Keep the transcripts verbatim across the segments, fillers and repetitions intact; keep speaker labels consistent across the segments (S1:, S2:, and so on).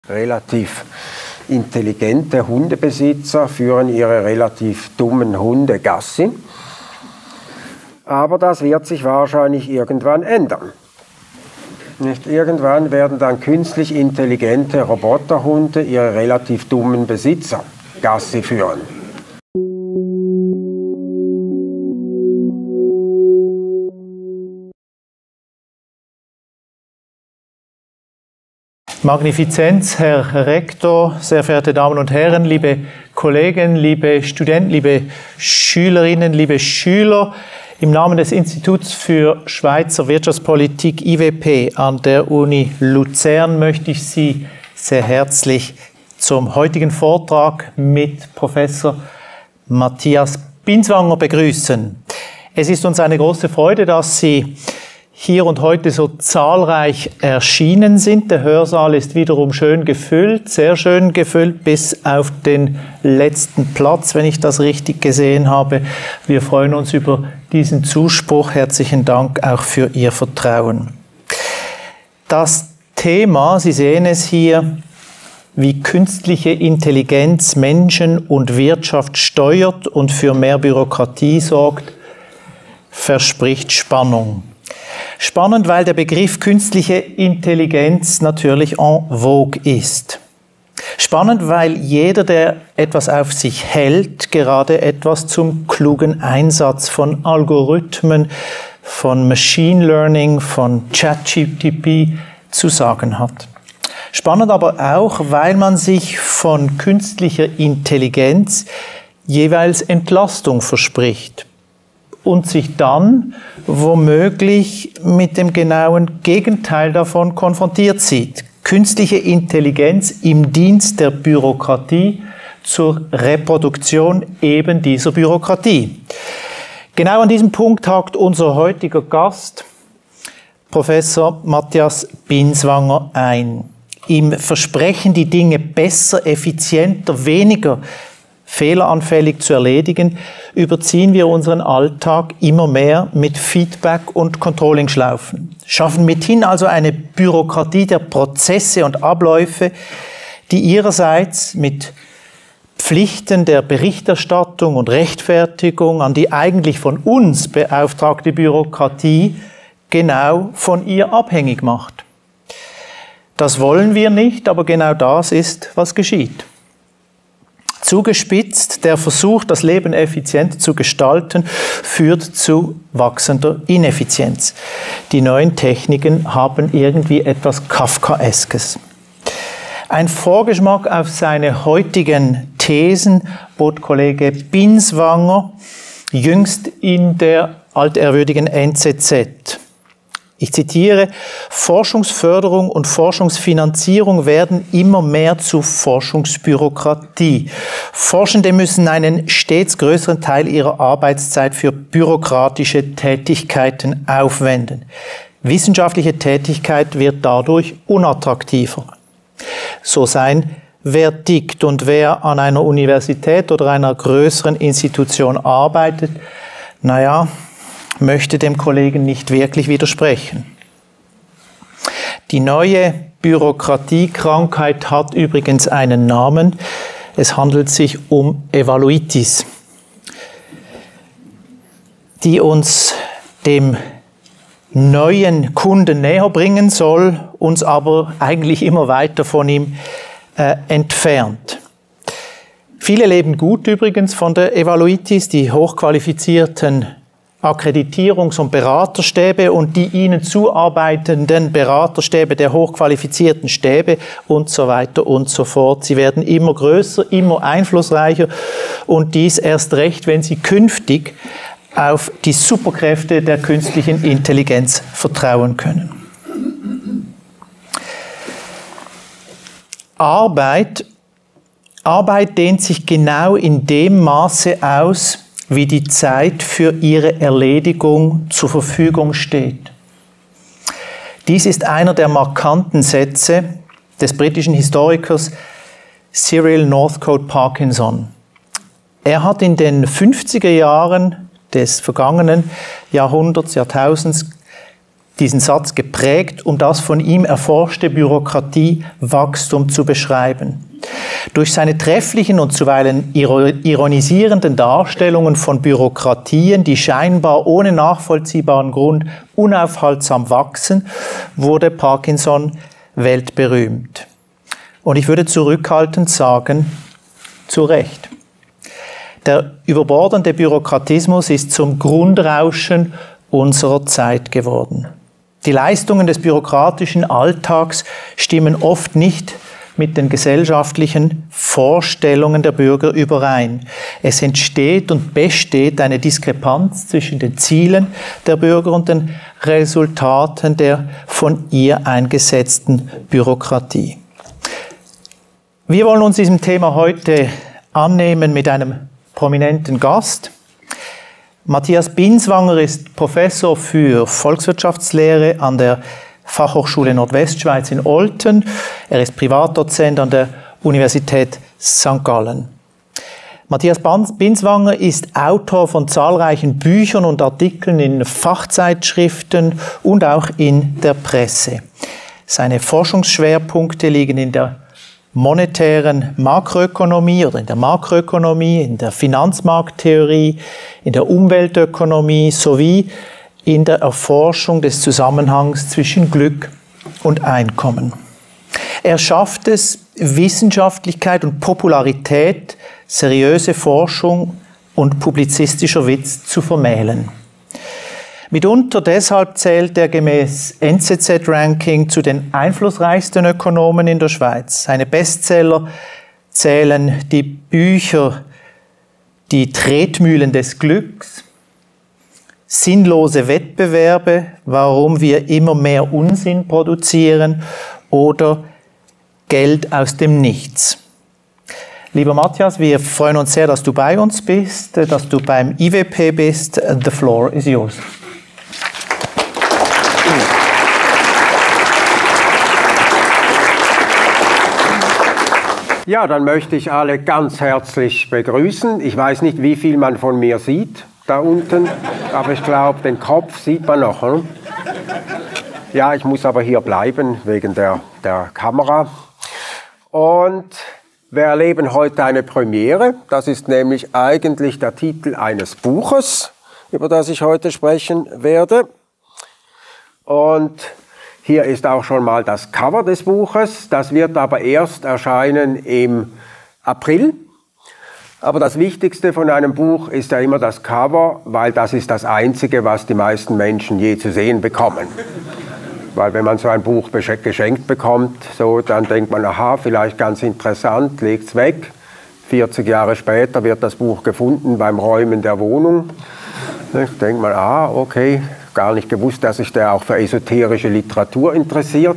S1: Relativ intelligente Hundebesitzer führen ihre relativ dummen Hunde Gassi. Aber das wird sich wahrscheinlich irgendwann ändern. Nicht irgendwann werden dann künstlich intelligente Roboterhunde ihre relativ dummen Besitzer Gassi führen.
S2: Magnifizenz, Herr Rektor, sehr verehrte Damen und Herren, liebe Kollegen, liebe Studenten, liebe Schülerinnen, liebe Schüler, im Namen des Instituts für Schweizer Wirtschaftspolitik I W P an der Uni Luzern möchte ich Sie sehr herzlich zum heutigen Vortrag mit Professor Matthias Binswanger begrüßen. Es ist uns eine große Freude, dass Sie hier und heute so zahlreich erschienen sind. Der Hörsaal ist wiederum schön gefüllt, sehr schön gefüllt, bis auf den letzten Platz, wenn ich das richtig gesehen habe. Wir freuen uns über diesen Zuspruch. Herzlichen Dank auch für Ihr Vertrauen. Das Thema, Sie sehen es hier, wie künstliche Intelligenz Menschen und Wirtschaft steuert und für mehr Bürokratie sorgt, verspricht Spannung. Spannend, weil der Begriff künstliche Intelligenz natürlich en vogue ist. Spannend, weil jeder, der etwas auf sich hält, gerade etwas zum klugen Einsatz von Algorithmen, von Machine Learning, von ChatGPT zu sagen hat. Spannend aber auch, weil man sich von künstlicher Intelligenz jeweils Entlastung verspricht und sich dann womöglich mit dem genauen Gegenteil davon konfrontiert sieht. Künstliche Intelligenz im Dienst der Bürokratie zur Reproduktion eben dieser Bürokratie. Genau an diesem Punkt hakt unser heutiger Gast, Professor Matthias Binswanger, ein. Im Versprechen, die Dinge besser, effizienter, weniger fehleranfällig zu erledigen, überziehen wir unseren Alltag immer mehr mit Feedback- und Controlling-Schlaufen. Schaffen mithin also eine Bürokratie der Prozesse und Abläufe, die ihrerseits mit Pflichten der Berichterstattung und Rechtfertigung an die eigentlich von uns beauftragte Bürokratie genau von ihr abhängig macht. Das wollen wir nicht, aber genau das ist, was geschieht. Zugespitzt, der Versuch, das Leben effizient zu gestalten, führt zu wachsender Ineffizienz. Die neuen Techniken haben irgendwie etwas Kafkaeskes. Ein Vorgeschmack auf seine heutigen Thesen bot Kollege Binswanger jüngst in der altehrwürdigen N Z Z. Ich zitiere: Forschungsförderung und Forschungsfinanzierung werden immer mehr zu Forschungsbürokratie. Forschende müssen einen stets größeren Teil ihrer Arbeitszeit für bürokratische Tätigkeiten aufwenden. Wissenschaftliche Tätigkeit wird dadurch unattraktiver. So sein Verdikt. Und wer an einer Universität oder einer größeren Institution arbeitet, naja, möchte dem Kollegen nicht wirklich widersprechen. Die neue Bürokratiekrankheit hat übrigens einen Namen. Es handelt sich um Evaluitis, die uns dem neuen Kunden näher bringen soll, uns aber eigentlich immer weiter von ihm äh, entfernt. Viele leben gut übrigens von der Evaluitis, die hochqualifizierten Akkreditierungs- und Beraterstäbe und die ihnen zuarbeitenden Beraterstäbe der hochqualifizierten Stäbe und so weiter und so fort. Sie werden immer größer, immer einflussreicher und dies erst recht, wenn sie künftig auf die Superkräfte der künstlichen Intelligenz vertrauen können. Arbeit, Arbeit dehnt sich genau in dem Maße aus, wie die Zeit für ihre Erledigung zur Verfügung steht. Dies ist einer der markanten Sätze des britischen Historikers Cyril Northcote Parkinson. Er hat in den fünfziger Jahren des vergangenen Jahrhunderts, Jahrtausends diesen Satz geprägt, um das von ihm erforschte Bürokratiewachstum zu beschreiben. Durch seine trefflichen und zuweilen ironisierenden Darstellungen von Bürokratien, die scheinbar ohne nachvollziehbaren Grund unaufhaltsam wachsen, wurde Parkinson weltberühmt. Und ich würde zurückhaltend sagen, zu Recht. Der überbordende Bürokratismus ist zum Grundrauschen unserer Zeit geworden. Die Leistungen des bürokratischen Alltags stimmen oft nicht mit den gesellschaftlichen Vorstellungen der Bürger überein. Es entsteht und besteht eine Diskrepanz zwischen den Zielen der Bürger und den Resultaten der von ihr eingesetzten Bürokratie. Wir wollen uns diesem Thema heute annehmen mit einem prominenten Gast. Matthias Binswanger ist Professor für Volkswirtschaftslehre an der Fachhochschule Nordwestschweiz in Olten. Er ist Privatdozent an der Universität Sankt Gallen. Matthias Binswanger ist Autor von zahlreichen Büchern und Artikeln in Fachzeitschriften und auch in der Presse. Seine Forschungsschwerpunkte liegen in der monetären Makroökonomie oder in der Makroökonomie, in der Finanzmarkttheorie, in der Umweltökonomie sowie in der Erforschung des Zusammenhangs zwischen Glück und Einkommen. Er schafft es, Wissenschaftlichkeit und Popularität, seriöse Forschung und publizistischer Witz zu vermählen. Mitunter deshalb zählt er gemäß N Z Z-Ranking zu den einflussreichsten Ökonomen in der Schweiz. Seine Bestseller zählen die Bücher Die Tretmühlen des Glücks, Sinnlose Wettbewerbe, warum wir immer mehr Unsinn produzieren oder Geld aus dem Nichts. Lieber Matthias, wir freuen uns sehr, dass du bei uns bist, dass du beim I W P bist. The floor is yours.
S1: Ja, dann möchte ich alle ganz herzlich begrüßen. Ich weiß nicht, wie viel man von mir sieht da unten, aber ich glaube, den Kopf sieht man noch. Hm? Ja, ich muss aber hier bleiben wegen der, der Kamera. Und wir erleben heute eine Premiere. Das ist nämlich eigentlich der Titel eines Buches, über das ich heute sprechen werde. Und hier ist auch schon mal das Cover des Buches. Das wird aber erst erscheinen im April. Aber das Wichtigste von einem Buch ist ja immer das Cover, weil das ist das Einzige, was die meisten Menschen je zu sehen bekommen. Weil wenn man so ein Buch geschenkt bekommt, so, dann denkt man, aha, vielleicht ganz interessant, legt es weg. vierzig Jahre später wird das Buch gefunden beim Räumen der Wohnung. Da denkt man, ah, okay, gar nicht gewusst, dass sich der auch für esoterische Literatur interessiert.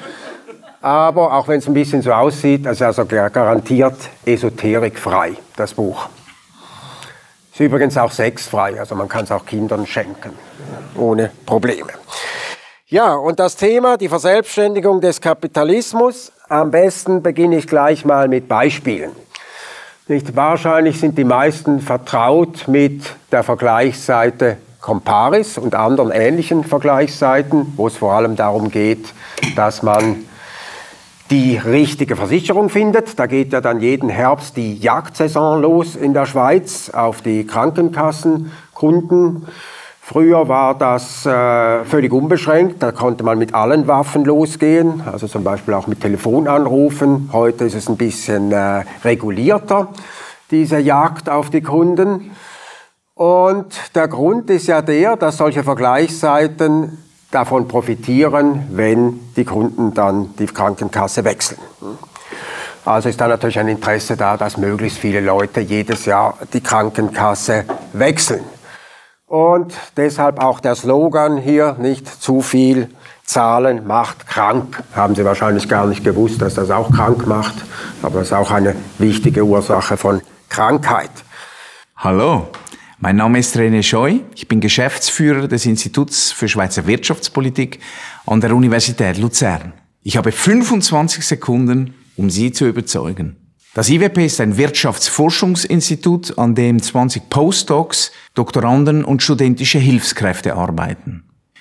S1: Aber auch wenn es ein bisschen so aussieht, also, also garantiert esoterikfrei, das Buch. Ist übrigens auch sexfrei, also man kann es auch Kindern schenken, ohne Probleme. Ja, und das Thema, die Verselbstständigung des Kapitalismus, am besten beginne ich gleich mal mit Beispielen. Nicht wahrscheinlich sind die meisten vertraut mit der Vergleichsseite Comparis und anderen ähnlichen Vergleichsseiten, wo es vor allem darum geht, dass man die richtige Versicherung findet. Da geht ja dann jeden Herbst die Jagdsaison los in der Schweiz auf die Krankenkassenkunden. Früher war das äh, völlig unbeschränkt, da konnte man mit allen Waffen losgehen, also zum Beispiel auch mit Telefonanrufen. Heute ist es ein bisschen äh, regulierter, diese Jagd auf die Kunden. Und der Grund ist ja der, dass solche Vergleichsseiten davon profitieren, wenn die Kunden dann die Krankenkasse wechseln. Also ist da natürlich ein Interesse da, dass möglichst viele Leute jedes Jahr die Krankenkasse wechseln. Und deshalb auch der Slogan hier, nicht zu viel zahlen macht krank. Haben Sie wahrscheinlich gar nicht gewusst, dass das auch krank macht, aber das ist auch eine wichtige Ursache von Krankheit.
S3: Hallo. Mein Name ist René Scheu, ich bin Geschäftsführer des Instituts für Schweizer Wirtschaftspolitik an der Universität Luzern. Ich habe fünfundzwanzig Sekunden, um Sie zu überzeugen. Das I W P ist ein Wirtschaftsforschungsinstitut, an dem zwanzig Postdocs, Doktoranden und studentische Hilfskräfte arbeiten.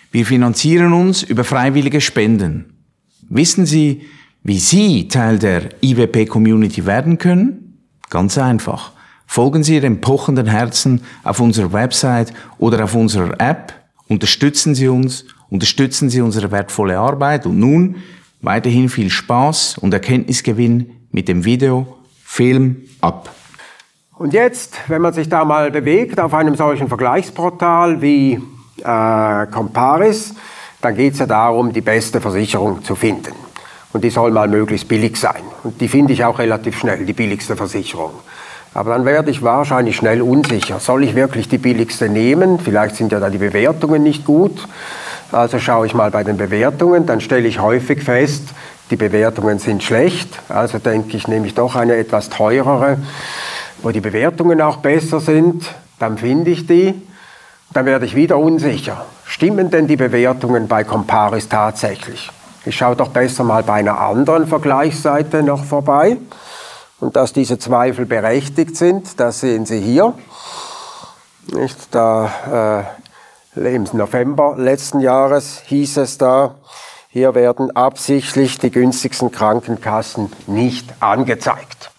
S3: Wir finanzieren uns über freiwillige Spenden. Wissen Sie, wie Sie Teil der I W P-Community werden können? Ganz einfach. Folgen Sie Ihrem pochenden Herzen auf unserer Website oder auf unserer App. Unterstützen Sie uns, unterstützen Sie unsere wertvolle Arbeit. Und nun weiterhin viel Spaß und Erkenntnisgewinn mit dem Video Film ab.
S1: Und jetzt, wenn man sich da mal bewegt auf einem solchen Vergleichsportal wie äh, Comparis, dann geht es ja darum, die beste Versicherung zu finden. Und die soll mal möglichst billig sein. Und die finde ich auch relativ schnell, die billigste Versicherung. Aber dann werde ich wahrscheinlich schnell unsicher. Soll ich wirklich die billigste nehmen? Vielleicht sind ja da die Bewertungen nicht gut. Also schaue ich mal bei den Bewertungen. Dann stelle ich häufig fest, die Bewertungen sind schlecht. Also denke ich, nehme ich doch eine etwas teurere, wo die Bewertungen auch besser sind. Dann finde ich die. Dann werde ich wieder unsicher. Stimmen denn die Bewertungen bei Comparis tatsächlich? Ich schaue doch besser mal bei einer anderen Vergleichsseite noch vorbei. Und dass diese Zweifel berechtigt sind, das sehen Sie hier. Nicht, da, äh, im November letzten Jahres hieß es da, hier werden absichtlich die günstigsten Krankenkassen nicht angezeigt.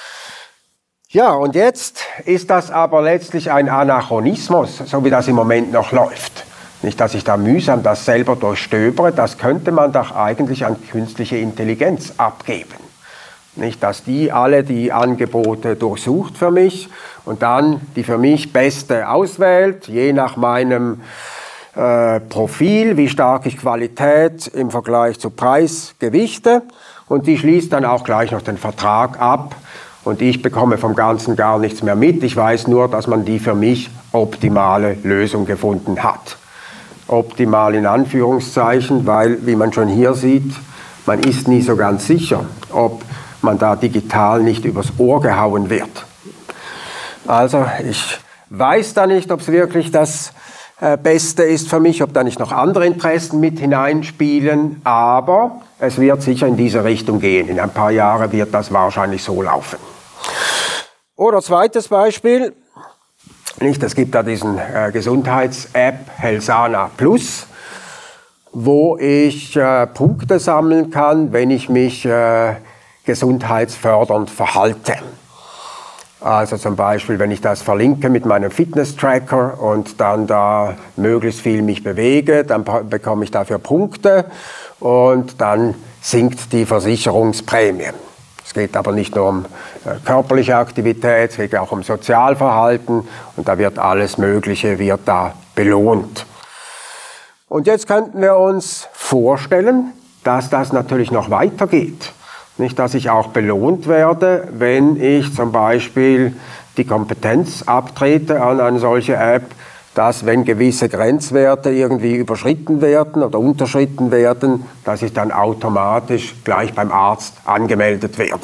S1: Ja, und jetzt ist das aber letztlich ein Anachronismus, so wie das im Moment noch läuft. Nicht, dass ich da mühsam das selber durchstöbere, das könnte man doch eigentlich an künstliche Intelligenz abgeben. Nicht, dass die alle die Angebote durchsucht für mich und dann die für mich beste auswählt, je nach meinem äh, Profil, wie stark ich Qualität im Vergleich zu Preis gewichte, und die schließt dann auch gleich noch den Vertrag ab. Und ich bekomme vom Ganzen gar nichts mehr mit. Ich weiß nur, dass man die für mich optimale Lösung gefunden hat. Optimal in Anführungszeichen, weil, wie man schon hier sieht, man ist nie so ganz sicher, ob man da digital nicht übers Ohr gehauen wird. Also ich weiß da nicht, ob es wirklich das äh, Beste ist für mich, ob da nicht noch andere Interessen mit hineinspielen, aber es wird sicher in diese Richtung gehen. In ein paar Jahren wird das wahrscheinlich so laufen. Oder zweites Beispiel, nicht, es gibt da diesen äh, Gesundheits-App Helsana Plus, wo ich äh, Punkte sammeln kann, wenn ich mich äh, gesundheitsfördernd verhalte. Also zum Beispiel, wenn ich das verlinke mit meinem Fitness-Tracker und dann da möglichst viel mich bewege, dann bekomme ich dafür Punkte und dann sinkt die Versicherungsprämie. Es geht aber nicht nur um äh, körperliche Aktivität, es geht auch um Sozialverhalten und da wird alles Mögliche wird da belohnt. Und jetzt könnten wir uns vorstellen, dass das natürlich noch weitergeht. Nicht, dass ich auch belohnt werde, wenn ich zum Beispiel die Kompetenz abtrete an eine solche App, dass wenn gewisse Grenzwerte irgendwie überschritten werden oder unterschritten werden, dass ich dann automatisch gleich beim Arzt angemeldet werde.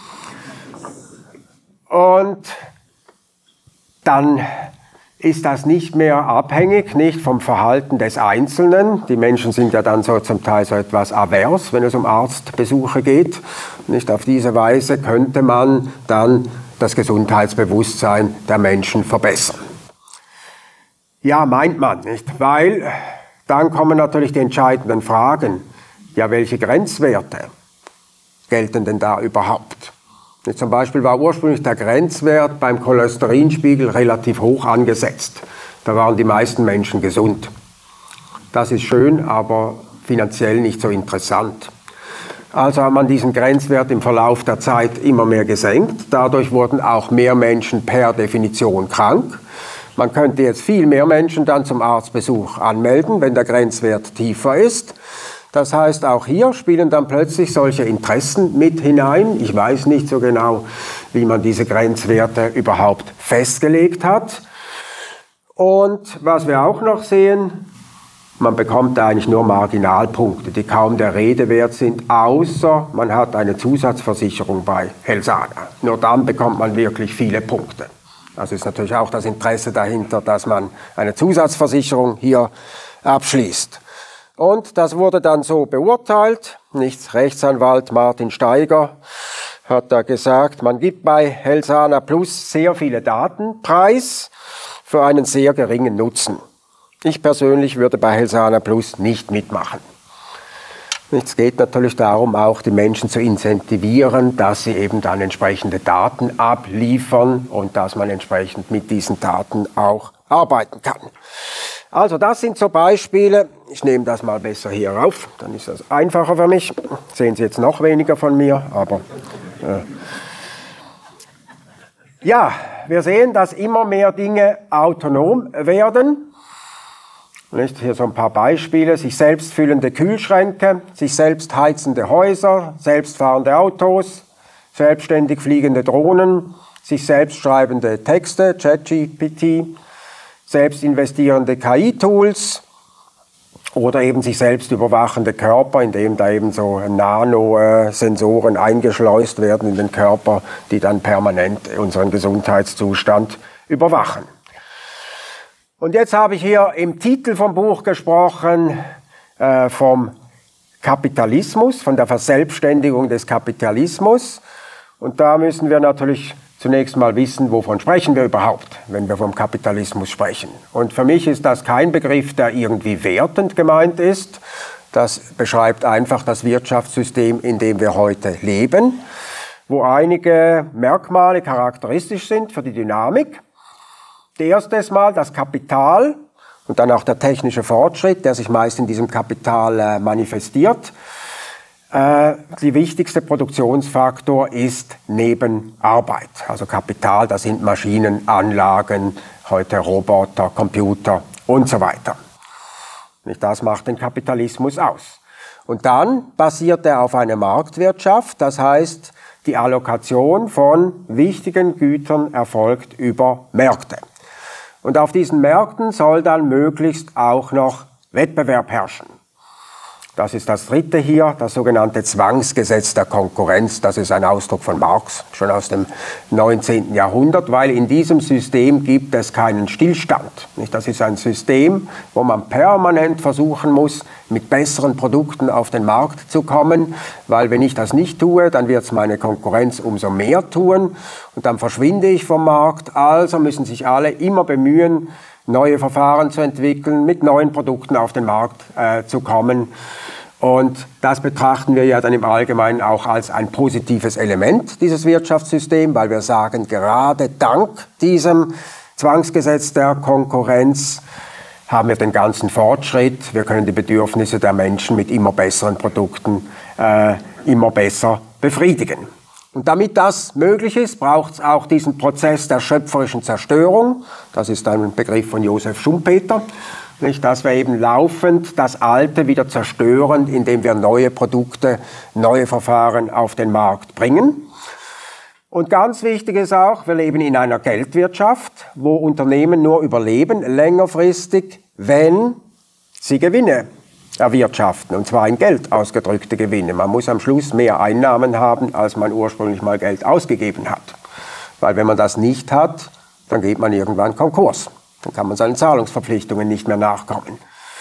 S1: Und dann ist das nicht mehr abhängig, nicht vom Verhalten des Einzelnen. Die Menschen sind ja dann so zum Teil so etwas avers, wenn es um Arztbesuche geht. Nicht auf diese Weise könnte man dann das Gesundheitsbewusstsein der Menschen verbessern. Ja, meint man, nicht? Weil dann kommen natürlich die entscheidenden Fragen. Ja, welche Grenzwerte gelten denn da überhaupt? Zum Beispiel war ursprünglich der Grenzwert beim Cholesterinspiegel relativ hoch angesetzt. Da waren die meisten Menschen gesund. Das ist schön, aber finanziell nicht so interessant. Also hat man diesen Grenzwert im Verlauf der Zeit immer mehr gesenkt. Dadurch wurden auch mehr Menschen per Definition krank. Man könnte jetzt viel mehr Menschen dann zum Arztbesuch anmelden, wenn der Grenzwert tiefer ist. Das heißt, auch hier spielen dann plötzlich solche Interessen mit hinein. Ich weiß nicht so genau, wie man diese Grenzwerte überhaupt festgelegt hat. Und was wir auch noch sehen, man bekommt eigentlich nur Marginalpunkte, die kaum der Rede wert sind, außer man hat eine Zusatzversicherung bei Helsana. Nur dann bekommt man wirklich viele Punkte. Also ist natürlich auch das Interesse dahinter, dass man eine Zusatzversicherung hier abschließt. Und das wurde dann so beurteilt. Nicht Rechtsanwalt Martin Steiger hat da gesagt, man gibt bei Helsana Plus sehr viele Daten preis für einen sehr geringen Nutzen. Ich persönlich würde bei Helsana Plus nicht mitmachen. Es geht natürlich darum, auch die Menschen zu incentivieren, dass sie eben dann entsprechende Daten abliefern und dass man entsprechend mit diesen Daten auch arbeiten kann. Also das sind so Beispiele. Ich nehme das mal besser hier rauf, dann ist das einfacher für mich. Sehen Sie jetzt noch weniger von mir, aber äh. ja, wir sehen, dass immer mehr Dinge autonom werden. Nicht? Hier so ein paar Beispiele: sich selbst füllende Kühlschränke, sich selbst heizende Häuser, selbstfahrende Autos, selbstständig fliegende Drohnen, sich selbst schreibende Texte, ChatGPT, selbst investierende K I-Tools oder eben sich selbst überwachende Körper, indem da eben so Nanosensoren eingeschleust werden in den Körper, die dann permanent unseren Gesundheitszustand überwachen. Und jetzt habe ich hier im Titel vom Buch gesprochen, äh, vom Kapitalismus, von der Verselbstständigung des Kapitalismus. Und da müssen wir natürlich zunächst mal wissen, wovon sprechen wir überhaupt, wenn wir vom Kapitalismus sprechen. Und für mich ist das kein Begriff, der irgendwie wertend gemeint ist. Das beschreibt einfach das Wirtschaftssystem, in dem wir heute leben, wo einige Merkmale charakteristisch sind für die Dynamik. Erstes Mal das Kapital und dann auch der technische Fortschritt, der sich meist in diesem Kapital äh, manifestiert. Äh, die wichtigste Produktionsfaktor ist Nebenarbeit. Also Kapital, das sind Maschinen, Anlagen, heute Roboter, Computer und so weiter. Das macht den Kapitalismus aus. Und dann basiert er auf einer Marktwirtschaft, das heißt, die Allokation von wichtigen Gütern erfolgt über Märkte. Und auf diesen Märkten soll dann möglichst auch noch Wettbewerb herrschen. Das ist das dritte hier, das sogenannte Zwangsgesetz der Konkurrenz. Das ist ein Ausdruck von Marx, schon aus dem neunzehnten Jahrhundert, weil in diesem System gibt es keinen Stillstand. Das ist ein System, wo man permanent versuchen muss, mit besseren Produkten auf den Markt zu kommen, weil wenn ich das nicht tue, dann wird es meine Konkurrenz umso mehr tun und dann verschwinde ich vom Markt. Also müssen sich alle immer bemühen, neue Verfahren zu entwickeln, mit neuen Produkten auf den Markt äh, zu kommen. Und das betrachten wir ja dann im Allgemeinen auch als ein positives Element, dieses Wirtschaftssystem, weil wir sagen, gerade dank diesem Zwangsgesetz der Konkurrenz haben wir den ganzen Fortschritt. Wir können die Bedürfnisse der Menschen mit immer besseren Produkten äh, immer besser befriedigen. Und damit das möglich ist, braucht es auch diesen Prozess der schöpferischen Zerstörung. Das ist ein Begriff von Josef Schumpeter, nicht, dass wir eben laufend das Alte wieder zerstören, indem wir neue Produkte, neue Verfahren auf den Markt bringen. Und ganz wichtig ist auch, wir leben in einer Geldwirtschaft, wo Unternehmen nur überleben, längerfristig, wenn sie Gewinne erwirtschaften, und zwar in Geld ausgedrückte Gewinne. Man muss am Schluss mehr Einnahmen haben, als man ursprünglich mal Geld ausgegeben hat. Weil wenn man das nicht hat, dann geht man irgendwann Konkurs. Dann kann man seinen Zahlungsverpflichtungen nicht mehr nachkommen.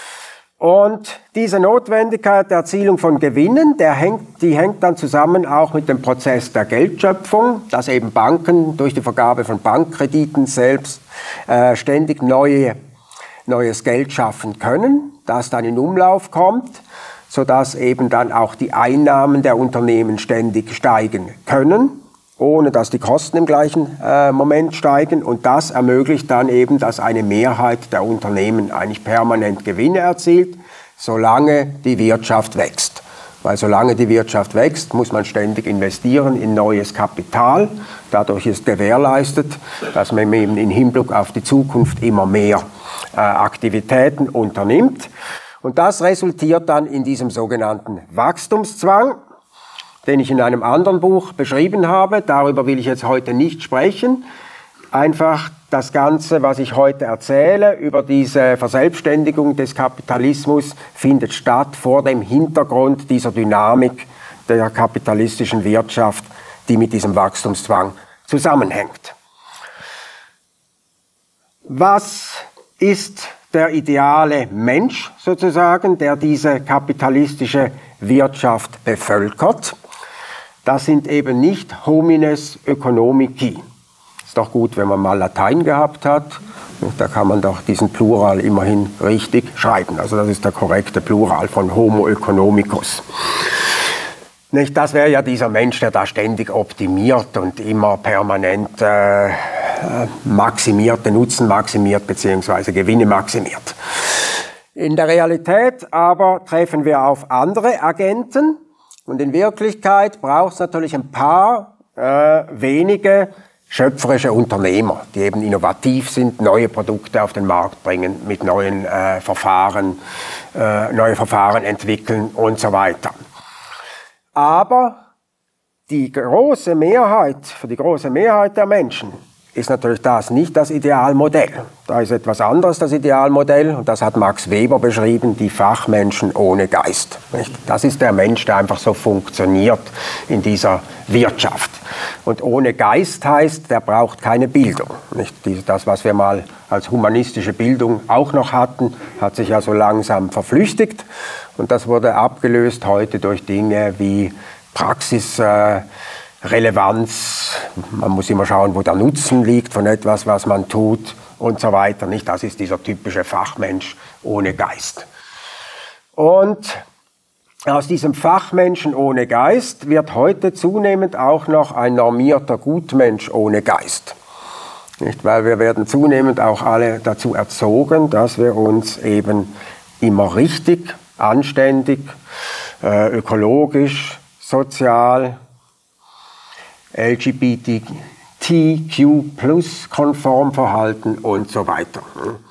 S1: Und diese Notwendigkeit der Erzielung von Gewinnen, der hängt, die hängt dann zusammen auch mit dem Prozess der Geldschöpfung, dass eben Banken durch die Vergabe von Bankkrediten selbst äh, ständig neue, neues Geld schaffen können, das dann in Umlauf kommt, sodass eben dann auch die Einnahmen der Unternehmen ständig steigen können, ohne dass die Kosten im gleichen äh, Moment steigen. Und das ermöglicht dann eben, dass eine Mehrheit der Unternehmen eigentlich permanent Gewinne erzielt, solange die Wirtschaft wächst. Weil solange die Wirtschaft wächst, muss man ständig investieren in neues Kapital. Dadurch ist gewährleistet, dass man eben im Hinblick auf die Zukunft immer mehr äh, Aktivitäten unternimmt. Und das resultiert dann in diesem sogenannten Wachstumszwang, den ich in einem anderen Buch beschrieben habe. Darüber will ich jetzt heute nicht sprechen. Einfach das Ganze, was ich heute erzähle über diese Verselbstständigung des Kapitalismus, findet statt vor dem Hintergrund dieser Dynamik der kapitalistischen Wirtschaft, die mit diesem Wachstumszwang zusammenhängt. Was ist der ideale Mensch sozusagen, der diese kapitalistische Wirtschaft bevölkert? Das sind eben nicht homines economici. Ist doch gut, wenn man mal Latein gehabt hat Da kann man doch diesen Plural immerhin richtig schreiben. Also das ist der korrekte Plural von Homo economicus. Nicht, das wäre ja dieser Mensch, der da ständig optimiert und immer permanent äh, maximiert, den Nutzen maximiert bzw. Gewinne maximiert. In der Realität aber treffen wir auf andere Agenten und in Wirklichkeit braucht es natürlich ein paar äh, wenige schöpferische Unternehmer, die eben innovativ sind, neue Produkte auf den Markt bringen, mit neuen äh, Verfahren, äh, neue Verfahren entwickeln und so weiter. Aber die große Mehrheit, für die große Mehrheit der Menschen ist natürlich das nicht das Idealmodell. Da ist etwas anderes das Idealmodell und das hat Max Weber beschrieben, die Fachmenschen ohne Geist. Das ist der Mensch, der einfach so funktioniert in dieser Wirtschaft. Und ohne Geist heißt, der braucht keine Bildung. Das, was wir mal als humanistische Bildung auch noch hatten, hat sich ja so langsam verflüchtigt und das wurde abgelöst heute durch Dinge wie Praxis, äh, Relevanz, man muss immer schauen, wo der Nutzen liegt von etwas, was man tut und so weiter. Nicht? Das ist dieser typische Fachmensch ohne Geist. Und aus diesem Fachmenschen ohne Geist wird heute zunehmend auch noch ein normierter Gutmensch ohne Geist. Nicht? Weil wir werden zunehmend auch alle dazu erzogen, dass wir uns eben immer richtig, anständig, äh, ökologisch, sozial, L G B T Q plus konform verhalten und so weiter.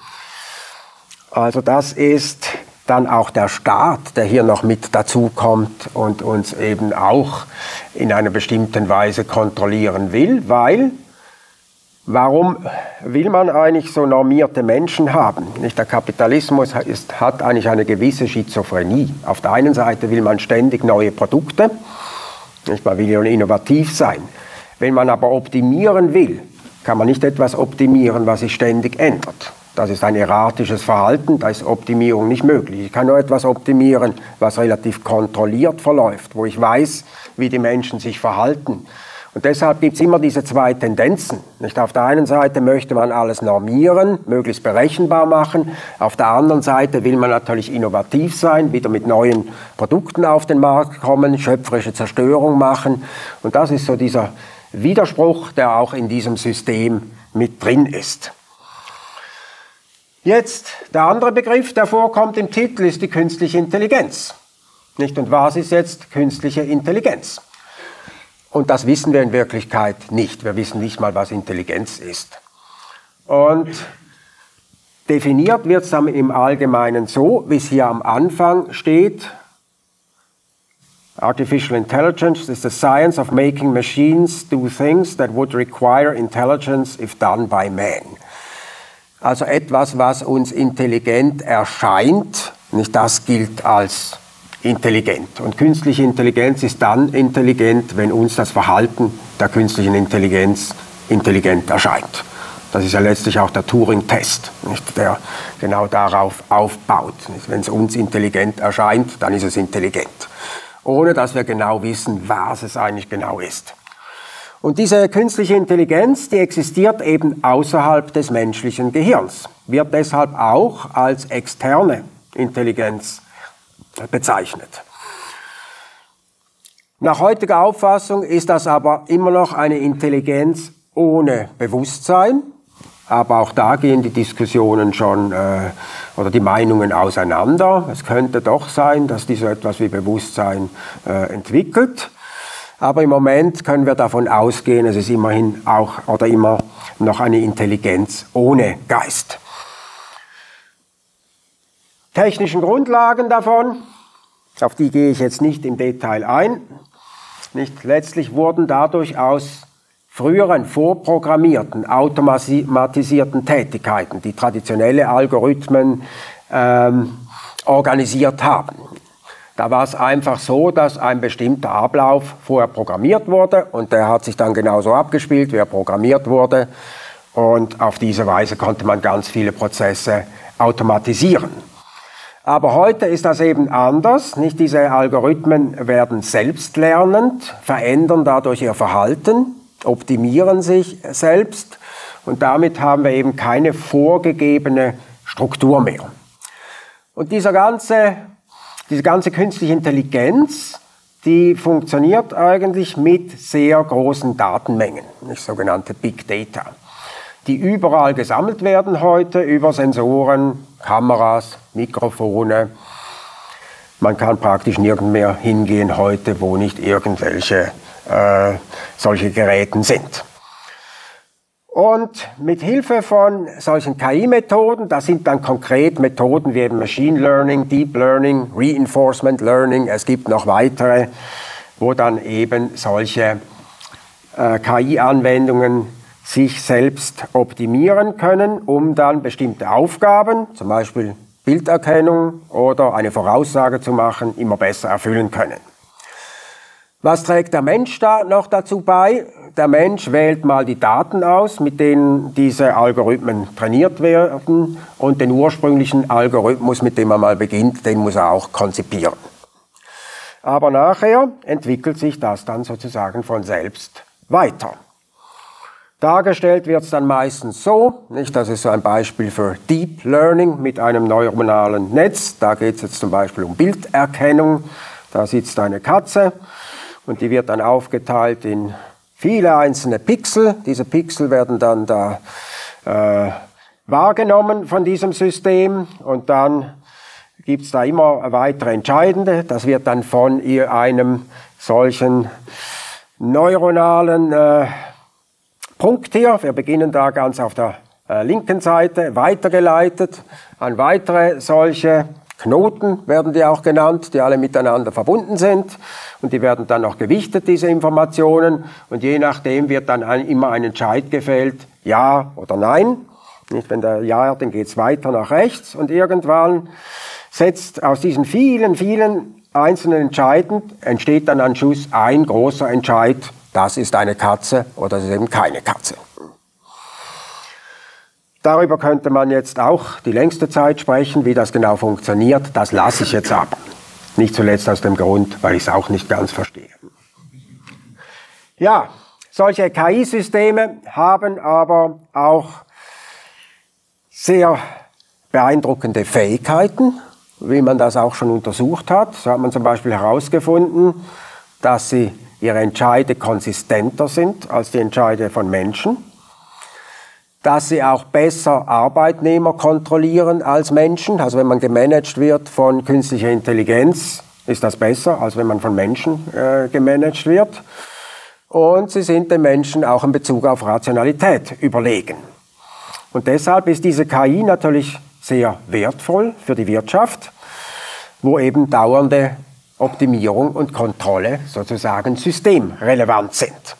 S1: Also das ist dann auch der Staat, der hier noch mit dazukommt und uns eben auch in einer bestimmten Weise kontrollieren will, weil, warum will man eigentlich so normierte Menschen haben? Nicht, der Kapitalismus ist, hat eigentlich eine gewisse Schizophrenie. Auf der einen Seite will man ständig neue Produkte, man will ja innovativ sein. Wenn man aber optimieren will, kann man nicht etwas optimieren, was sich ständig ändert. Das ist ein erratisches Verhalten, da ist Optimierung nicht möglich. Ich kann nur etwas optimieren, was relativ kontrolliert verläuft, wo ich weiß, wie die Menschen sich verhalten. Und deshalb gibt es immer diese zwei Tendenzen. Nicht? Auf der einen Seite möchte man alles normieren, möglichst berechenbar machen. Auf der anderen Seite will man natürlich innovativ sein, wieder mit neuen Produkten auf den Markt kommen, schöpferische Zerstörung machen. Und das ist so dieser Widerspruch, der auch in diesem System mit drin ist. Jetzt der andere Begriff, der vorkommt im Titel, ist die künstliche Intelligenz. Nicht? Und was ist jetzt künstliche Intelligenz? Und das wissen wir in Wirklichkeit nicht. Wir wissen nicht mal, was Intelligenz ist. Und definiert wird es dann im Allgemeinen so, wie es hier am Anfang steht. Artificial Intelligence is the science of making machines do things that would require intelligence if done by man. Also etwas, was uns intelligent erscheint, nicht das gilt als intelligent. Und künstliche Intelligenz ist dann intelligent, wenn uns das Verhalten der künstlichen Intelligenz intelligent erscheint. Das ist ja letztlich auch der Turing-Test, der genau darauf aufbaut. Wenn es uns intelligent erscheint, dann ist es intelligent. Ohne dass wir genau wissen, was es eigentlich genau ist. Und diese künstliche Intelligenz, die existiert eben außerhalb des menschlichen Gehirns, wird deshalb auch als externe Intelligenz bezeichnet. Nach heutiger Auffassung ist das aber immer noch eine Intelligenz ohne Bewusstsein, aber auch da gehen die Diskussionen schon äh, oder die Meinungen auseinander. Es könnte doch sein, dass die so etwas wie Bewusstsein äh, entwickelt, aber im Moment können wir davon ausgehen, es ist immerhin auch oder immer noch eine Intelligenz ohne Geist. Technischen Grundlagen davon, auf die gehe ich jetzt nicht im Detail ein. Nicht, letztlich wurden dadurch aus früheren vorprogrammierten, automatisierten Tätigkeiten, die traditionelle Algorithmen ähm, organisiert haben. Da war es einfach so, dass ein bestimmter Ablauf vorher programmiert wurde und der hat sich dann genauso abgespielt, wie er programmiert wurde. Und auf diese Weise konnte man ganz viele Prozesse automatisieren. Aber heute ist das eben anders. Nicht, diese Algorithmen werden selbstlernend, verändern dadurch ihr Verhalten. optimieren sich selbst und damit haben wir eben keine vorgegebene Struktur mehr. Und dieser ganze, diese ganze künstliche Intelligenz, die funktioniert eigentlich mit sehr großen Datenmengen, nicht sogenannte Big Data, die überall gesammelt werden heute über Sensoren, Kameras, Mikrofone. Man kann praktisch nirgends mehr hingehen heute, wo nicht irgendwelche äh, solche Geräte sind. Und mit Hilfe von solchen K I-Methoden, das sind dann konkret Methoden wie eben Machine Learning, Deep Learning, Reinforcement Learning, es gibt noch weitere, wo dann eben solche äh, K I-Anwendungen sich selbst optimieren können, um dann bestimmte Aufgaben, zum Beispiel Bilderkennung oder eine Voraussage zu machen, immer besser erfüllen können. Was trägt der Mensch da noch dazu bei? Der Mensch wählt mal die Daten aus, mit denen diese Algorithmen trainiert werden und den ursprünglichen Algorithmus, mit dem er mal beginnt, den muss er auch konzipieren. Aber nachher entwickelt sich das dann sozusagen von selbst weiter. Dargestellt wird es dann meistens so, nicht, das ist so ein Beispiel für Deep Learning mit einem neuronalen Netz. Da geht es jetzt zum Beispiel um Bilderkennung. Da sitzt eine Katze und die wird dann aufgeteilt in viele einzelne Pixel. Diese Pixel werden dann da äh, wahrgenommen von diesem System und dann gibt es da immer weitere Entscheidende. Das wird dann von ihr einem solchen neuronalen äh, Punkt hier, wir beginnen da ganz auf der äh, linken Seite, weitergeleitet an weitere solche Knoten, werden die auch genannt, die alle miteinander verbunden sind und die werden dann noch gewichtet, diese Informationen, und je nachdem wird dann ein, immer ein Entscheid gefällt, ja oder nein. Nicht, wenn der Ja, dann geht es weiter nach rechts und irgendwann setzt aus diesen vielen, vielen einzelnen Entscheiden, entsteht dann am Schluss ein großer Entscheid, das ist eine Katze oder das ist eben keine Katze. Darüber könnte man jetzt auch die längste Zeit sprechen, wie das genau funktioniert. Das lasse ich jetzt ab. Nicht zuletzt aus dem Grund, weil ich es auch nicht ganz verstehe. Ja, solche K I-Systeme haben aber auch sehr beeindruckende Fähigkeiten, wie man das auch schon untersucht hat. So hat man zum Beispiel herausgefunden, dass sie ihre Entscheide konsistenter sind als die Entscheide von Menschen, dass sie auch besser Arbeitnehmer kontrollieren als Menschen. Also wenn man gemanagt wird von künstlicher Intelligenz, ist das besser, als wenn man von Menschen äh, gemanagt wird. Und sie sind den Menschen auch in Bezug auf Rationalität überlegen. Und deshalb ist diese K I natürlich sehr wertvoll für die Wirtschaft, wo eben dauernde Optimierung und Kontrolle sozusagen systemrelevant sind.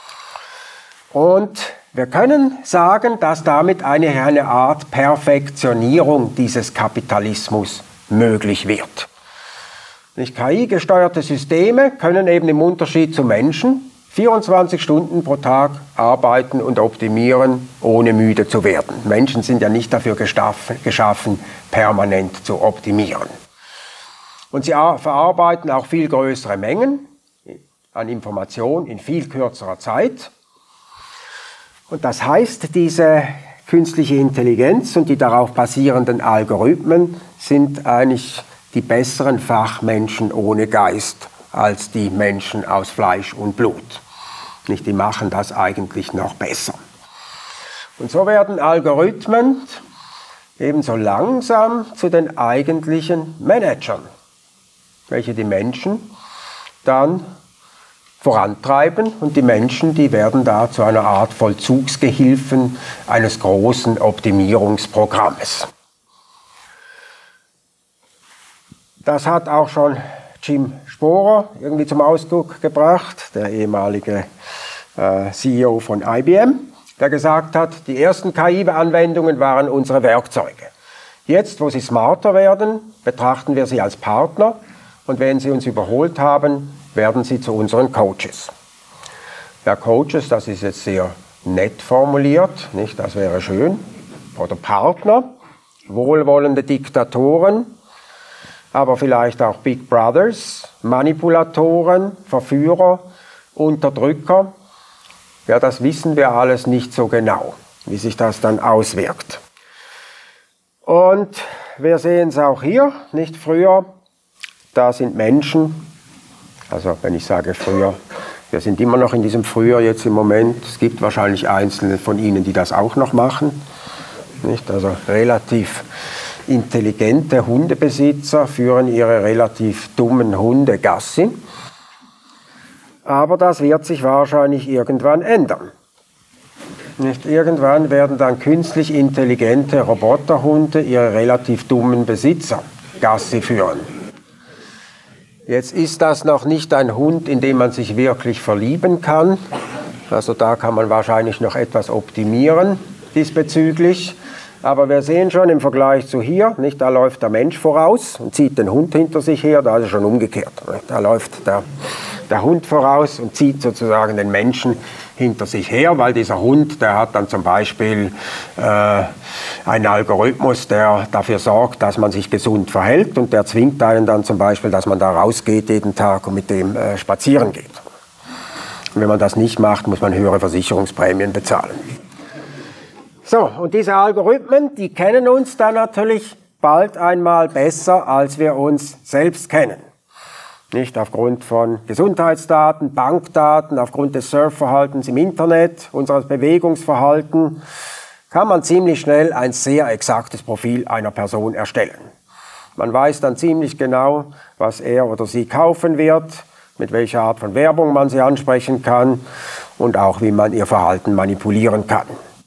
S1: Und wir können sagen, dass damit eine, eine Art Perfektionierung dieses Kapitalismus möglich wird. K I-gesteuerte Systeme können eben im Unterschied zu Menschen vierundzwanzig Stunden pro Tag arbeiten und optimieren, ohne müde zu werden. Menschen sind ja nicht dafür geschaffen, permanent zu optimieren. Und sie verarbeiten auch viel größere Mengen an Information in viel kürzerer Zeit. Und das heißt, diese künstliche Intelligenz und die darauf basierenden Algorithmen sind eigentlich die besseren Fachmenschen ohne Geist als die Menschen aus Fleisch und Blut. Nicht, die machen das eigentlich noch besser. Und so werden Algorithmen ebenso langsam zu den eigentlichen Managern, welche die Menschen dann vorantreiben, und die Menschen, die werden da zu einer Art Vollzugsgehilfen eines großen Optimierungsprogrammes. Das hat auch schon Jim Sporer irgendwie zum Ausdruck gebracht, der ehemalige äh, C E O von I B M, der gesagt hat, die ersten K I-Anwendungen waren unsere Werkzeuge. Jetzt, wo sie smarter werden, betrachten wir sie als Partner, und wenn sie uns überholt haben, werden sie zu unseren Coaches. Ja, Coaches, das ist jetzt sehr nett formuliert, nicht? Das wäre schön. Oder Partner, wohlwollende Diktatoren, aber vielleicht auch Big Brothers, Manipulatoren, Verführer, Unterdrücker, Ja, das wissen wir alles nicht so genau, wie sich das dann auswirkt. Und wir sehen es auch hier, nicht früher, da sind Menschen, also wenn ich sage früher, wir sind immer noch in diesem Früher jetzt im Moment, es gibt wahrscheinlich Einzelne von Ihnen, die das auch noch machen, nicht? Also relativ intelligente Hundebesitzer führen ihre relativ dummen Hunde Gassi. Aber das wird sich wahrscheinlich irgendwann ändern. Nicht? Irgendwann werden dann künstlich intelligente Roboterhunde ihre relativ dummen Besitzer Gassi führen. Jetzt ist das noch nicht ein Hund, in den man sich wirklich verlieben kann. Also da kann man wahrscheinlich noch etwas optimieren diesbezüglich. Aber wir sehen schon im Vergleich zu hier, nicht, da läuft der Mensch voraus und zieht den Hund hinter sich her, da ist es schon umgekehrt. Da läuft der, der Hund voraus und zieht sozusagen den Menschen hinter sich her, weil dieser Hund, der hat dann zum Beispiel äh, einen Algorithmus, der dafür sorgt, dass man sich gesund verhält und der zwingt einen dann zum Beispiel, dass man da rausgeht jeden Tag und mit dem äh, spazieren geht. Und wenn man das nicht macht, muss man höhere Versicherungsprämien bezahlen. So, und diese Algorithmen, die kennen uns dann natürlich bald einmal besser, als wir uns selbst kennen. Nicht aufgrund von Gesundheitsdaten, Bankdaten, aufgrund des Surfverhaltens im Internet, unseres Bewegungsverhaltens, kann man ziemlich schnell ein sehr exaktes Profil einer Person erstellen. Man weiß dann ziemlich genau, was er oder sie kaufen wird, mit welcher Art von Werbung man sie ansprechen kann und auch, wie man ihr Verhalten manipulieren kann.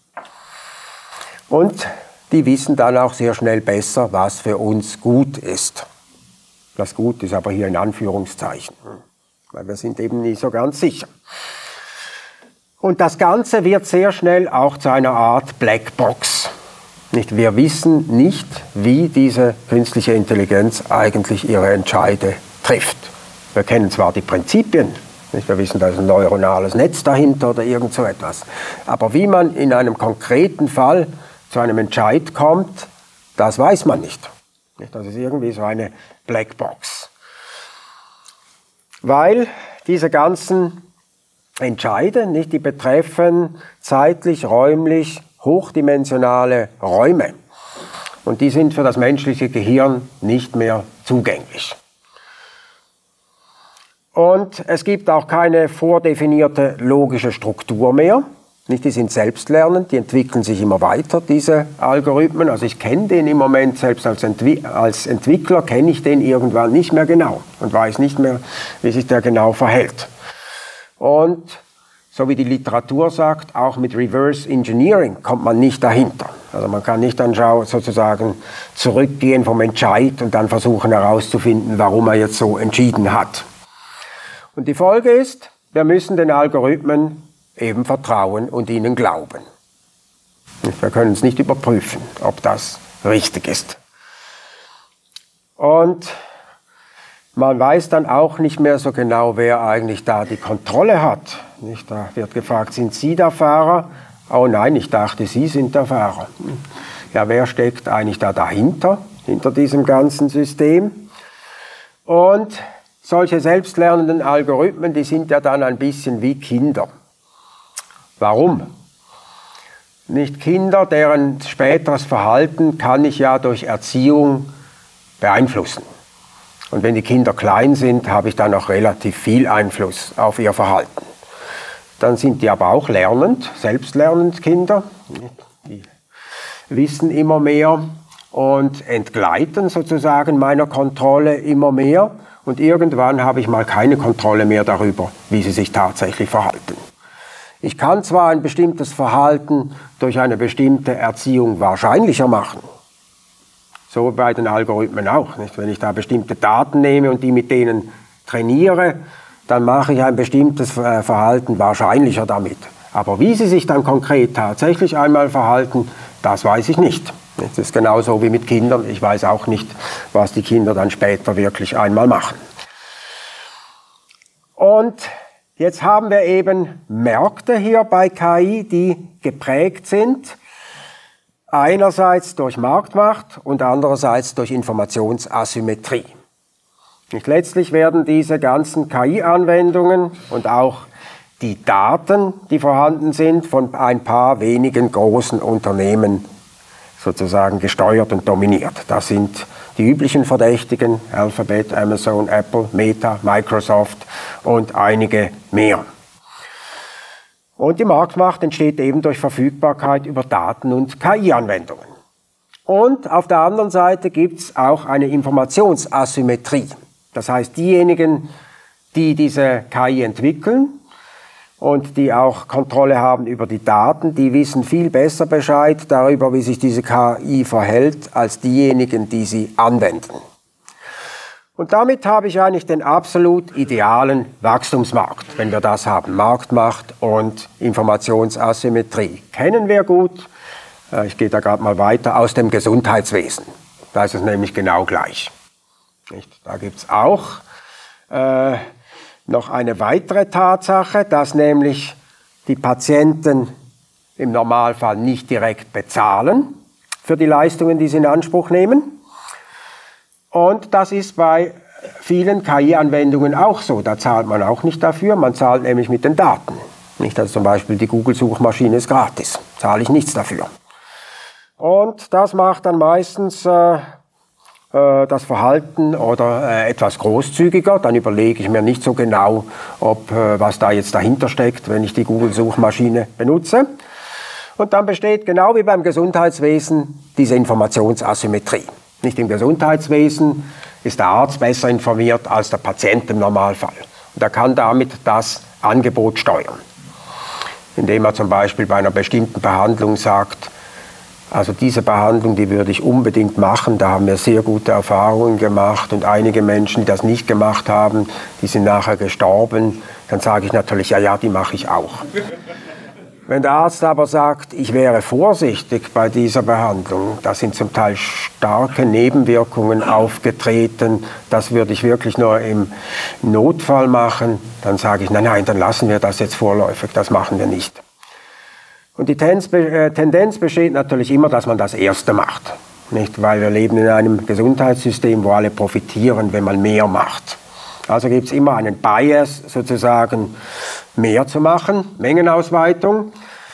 S1: Und die wissen dann auch sehr schnell besser, was für uns gut ist. Das Gut ist aber hier in Anführungszeichen, weil wir sind eben nicht so ganz sicher. Und das Ganze wird sehr schnell auch zu einer Art Blackbox. Nicht, wir wissen nicht, wie diese künstliche Intelligenz eigentlich ihre Entscheide trifft. Wir kennen zwar die Prinzipien, nicht, wir wissen, da ist ein neuronales Netz dahinter oder irgend so etwas, aber wie man in einem konkreten Fall zu einem Entscheid kommt, das weiß man nicht. Das ist irgendwie so eine Blackbox. Weil diese ganzen Entscheide, nicht, die betreffen zeitlich, räumlich hochdimensionale Räume. Und die sind für das menschliche Gehirn nicht mehr zugänglich. Und es gibt auch keine vordefinierte logische Struktur mehr. Nicht, die sind selbstlernend, die entwickeln sich immer weiter, diese Algorithmen. Also ich kenne den im Moment, selbst als, Entwi- als Entwickler kenne ich den irgendwann nicht mehr genau und weiß nicht mehr, wie sich der genau verhält. Und so wie die Literatur sagt, auch mit Reverse Engineering kommt man nicht dahinter. Also man kann nicht dann sozusagen zurückgehen vom Entscheid und dann versuchen herauszufinden, warum er jetzt so entschieden hat. Und die Folge ist, wir müssen den Algorithmen eben vertrauen und ihnen glauben. Wir können es nicht überprüfen, ob das richtig ist. Und man weiß dann auch nicht mehr so genau, wer eigentlich da die Kontrolle hat. Nicht? Da wird gefragt, sind Sie der Fahrer? Oh nein, ich dachte, Sie sind der Fahrer. Ja, wer steckt eigentlich da dahinter, hinter diesem ganzen System? Und solche selbstlernenden Algorithmen, die sind ja dann ein bisschen wie Kinder. Warum? Nicht Kinder, deren späteres Verhalten kann ich ja durch Erziehung beeinflussen. Und wenn die Kinder klein sind, habe ich dann noch relativ viel Einfluss auf ihr Verhalten. Dann sind die aber auch lernend, selbstlernend Kinder. Die wissen immer mehr und entgleiten sozusagen meiner Kontrolle immer mehr. Und irgendwann habe ich mal keine Kontrolle mehr darüber, wie sie sich tatsächlich verhalten. Ich kann zwar ein bestimmtes Verhalten durch eine bestimmte Erziehung wahrscheinlicher machen. So bei den Algorithmen auch. Nicht? Wenn ich da bestimmte Daten nehme und die mit denen trainiere, dann mache ich ein bestimmtes Verhalten wahrscheinlicher damit. Aber wie sie sich dann konkret tatsächlich einmal verhalten, das weiß ich nicht. Das ist genauso wie mit Kindern. Ich weiß auch nicht, was die Kinder dann später wirklich einmal machen. Und jetzt haben wir eben Märkte hier bei K I, die geprägt sind, einerseits durch Marktmacht und andererseits durch Informationsasymmetrie. Und letztlich werden diese ganzen K I-Anwendungen und auch die Daten, die vorhanden sind, von ein paar wenigen großen Unternehmen sozusagen gesteuert und dominiert. Das sind die üblichen Verdächtigen, Alphabet, Amazon, Apple, Meta, Microsoft und einige mehr. Und die Marktmacht entsteht eben durch Verfügbarkeit über Daten und K I-Anwendungen. Und auf der anderen Seite gibt es auch eine Informationsasymmetrie. Das heißt, diejenigen, die diese K I entwickeln und die auch Kontrolle haben über die Daten, die wissen viel besser Bescheid darüber, wie sich diese K I verhält, als diejenigen, die sie anwenden. Und damit habe ich eigentlich den absolut idealen Wachstumsmarkt, wenn wir das haben. Marktmacht und Informationsasymmetrie. Kennen wir gut. Ich gehe da gerade mal weiter aus dem Gesundheitswesen. Da ist es nämlich genau gleich. Da gibt es auch äh, noch eine weitere Tatsache, dass nämlich die Patienten im Normalfall nicht direkt bezahlen für die Leistungen, die sie in Anspruch nehmen. Und das ist bei vielen K I-Anwendungen auch so. Da zahlt man auch nicht dafür, man zahlt nämlich mit den Daten. Nicht, also zum Beispiel die Google-Suchmaschine ist gratis, zahle ich nichts dafür. Und das macht dann meistens äh, äh, das Verhalten oder äh, etwas großzügiger. Dann überlege ich mir nicht so genau, ob, äh, was da jetzt dahinter steckt, wenn ich die Google-Suchmaschine benutze. Und dann besteht genau wie beim Gesundheitswesen diese Informationsasymmetrie. Nicht im Gesundheitswesen ist der Arzt besser informiert als der Patient im Normalfall. Und er kann damit das Angebot steuern, indem er zum Beispiel bei einer bestimmten Behandlung sagt, also diese Behandlung, die würde ich unbedingt machen, da haben wir sehr gute Erfahrungen gemacht und einige Menschen, die das nicht gemacht haben, die sind nachher gestorben, dann sage ich natürlich, ja, ja, die mache ich auch. Wenn der Arzt aber sagt, ich wäre vorsichtig bei dieser Behandlung, da sind zum Teil starke Nebenwirkungen aufgetreten, das würde ich wirklich nur im Notfall machen, dann sage ich, nein, nein, dann lassen wir das jetzt vorläufig, das machen wir nicht. Und die Tendenz besteht natürlich immer, dass man das Erste macht. Nicht? Weil wir leben in einem Gesundheitssystem, wo alle profitieren, wenn man mehr macht. Also gibt es immer einen Bias, sozusagen mehr zu machen, Mengenausweitung.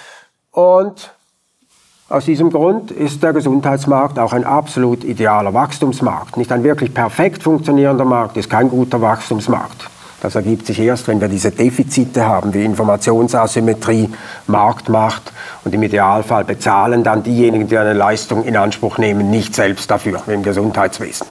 S1: Und aus diesem Grund ist der Gesundheitsmarkt auch ein absolut idealer Wachstumsmarkt. Nicht ein wirklich perfekt funktionierender Markt ist kein guter Wachstumsmarkt. Das ergibt sich erst, wenn wir diese Defizite haben, wie Informationsasymmetrie, Marktmacht und im Idealfall bezahlen dann diejenigen, die eine Leistung in Anspruch nehmen, nicht selbst dafür, wie im Gesundheitswesen.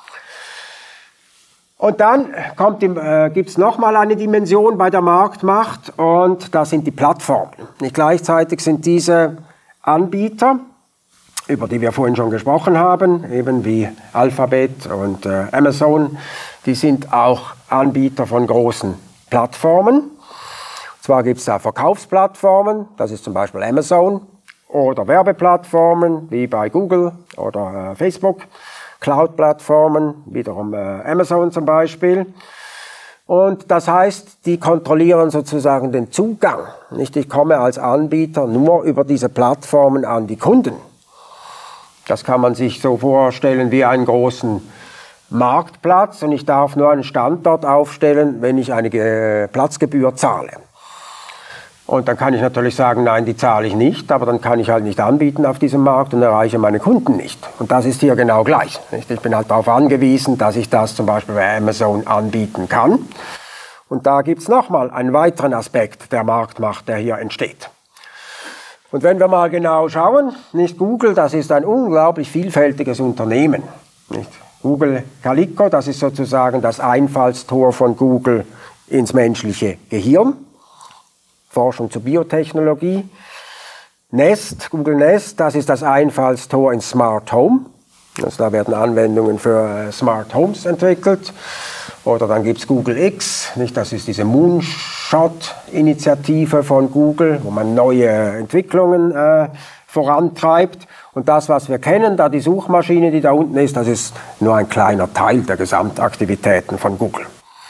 S1: Und dann äh, gibt es nochmal eine Dimension bei der Marktmacht und das sind die Plattformen. Nicht gleichzeitig sind diese Anbieter, über die wir vorhin schon gesprochen haben, eben wie Alphabet und äh, Amazon, die sind auch Anbieter von großen Plattformen. Und zwar gibt es da Verkaufsplattformen, das ist zum Beispiel Amazon, oder Werbeplattformen wie bei Google oder äh, Facebook. Cloud-Plattformen, wiederum äh, Amazon zum Beispiel. Und das heißt, die kontrollieren sozusagen den Zugang. Nicht? Ich komme als Anbieter nur über diese Plattformen an die Kunden. Das kann man sich so vorstellen wie einen großen Marktplatz und ich darf nur einen Standort aufstellen, wenn ich eine äh, Platzgebühr zahle. Und dann kann ich natürlich sagen, nein, die zahle ich nicht, aber dann kann ich halt nicht anbieten auf diesem Markt und erreiche meine Kunden nicht. Und das ist hier genau gleich. Ich bin halt darauf angewiesen, dass ich das zum Beispiel bei Amazon anbieten kann. Und da gibt es nochmal einen weiteren Aspekt der Marktmacht, der hier entsteht. Und wenn wir mal genau schauen, nicht Google, das ist ein unglaublich vielfältiges Unternehmen. Nicht? Google Calico, das ist sozusagen das Einfallstor von Google ins menschliche Gehirn. Forschung zur Biotechnologie. Nest, Google Nest, das ist das Einfallstor in Smart Home. Also da werden Anwendungen für Smart Homes entwickelt. Oder dann gibt es Google X, nicht? Das ist diese Moonshot-Initiative von Google, wo man neue Entwicklungen äh, vorantreibt. Und das, was wir kennen, da die Suchmaschine, die da unten ist, das ist nur ein kleiner Teil der Gesamtaktivitäten von Google.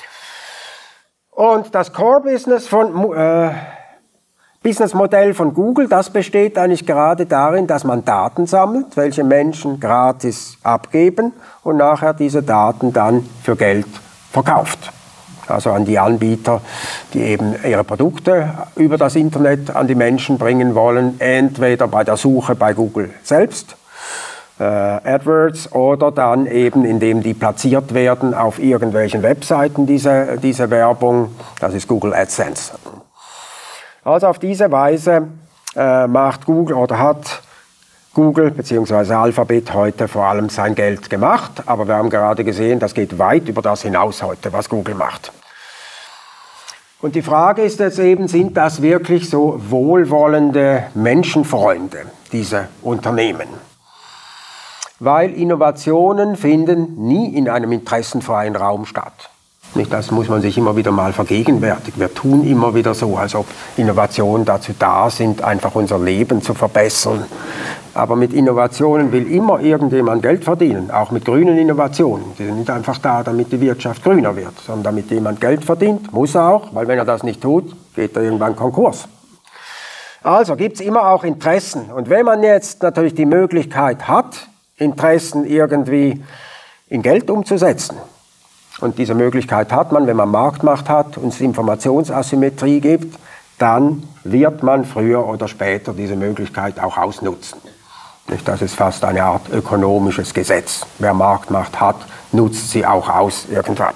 S1: Und das Core-Business von, äh, Businessmodell von Google, das besteht eigentlich gerade darin, dass man Daten sammelt, welche Menschen gratis abgeben und nachher diese Daten dann für Geld verkauft. also an die Anbieter, die eben ihre Produkte über das Internet an die Menschen bringen wollen, entweder bei der Suche bei Google selbst, äh, AdWords, oder dann eben, indem die platziert werden auf irgendwelchen Webseiten, diese, diese Werbung, das ist Google AdSense. Also auf diese Weise äh, macht Google oder hat Google bzw. Alphabet heute vor allem sein Geld gemacht, aber wir haben gerade gesehen, das geht weit über das hinaus heute, was Google macht. Und die Frage ist jetzt eben, sind das wirklich so wohlwollende Menschenfreunde, diese Unternehmen? Weil Innovationen finden nie in einem interessenfreien Raum statt. Nicht, das muss man sich immer wieder mal vergegenwärtigen. Wir tun immer wieder so, als ob Innovationen dazu da sind, einfach unser Leben zu verbessern. Aber mit Innovationen will immer irgendjemand Geld verdienen, auch mit grünen Innovationen. Die sind nicht einfach da, damit die Wirtschaft grüner wird, sondern damit jemand Geld verdient, muss er auch, weil wenn er das nicht tut, geht er irgendwann Konkurs. Also gibt es immer auch Interessen. Und wenn man jetzt natürlich die Möglichkeit hat, Interessen irgendwie in Geld umzusetzen, und diese Möglichkeit hat man, wenn man Marktmacht hat und es Informationsasymmetrie gibt, dann wird man früher oder später diese Möglichkeit auch ausnutzen. Das ist fast eine Art ökonomisches Gesetz. Wer Marktmacht hat, nutzt sie auch aus irgendwann.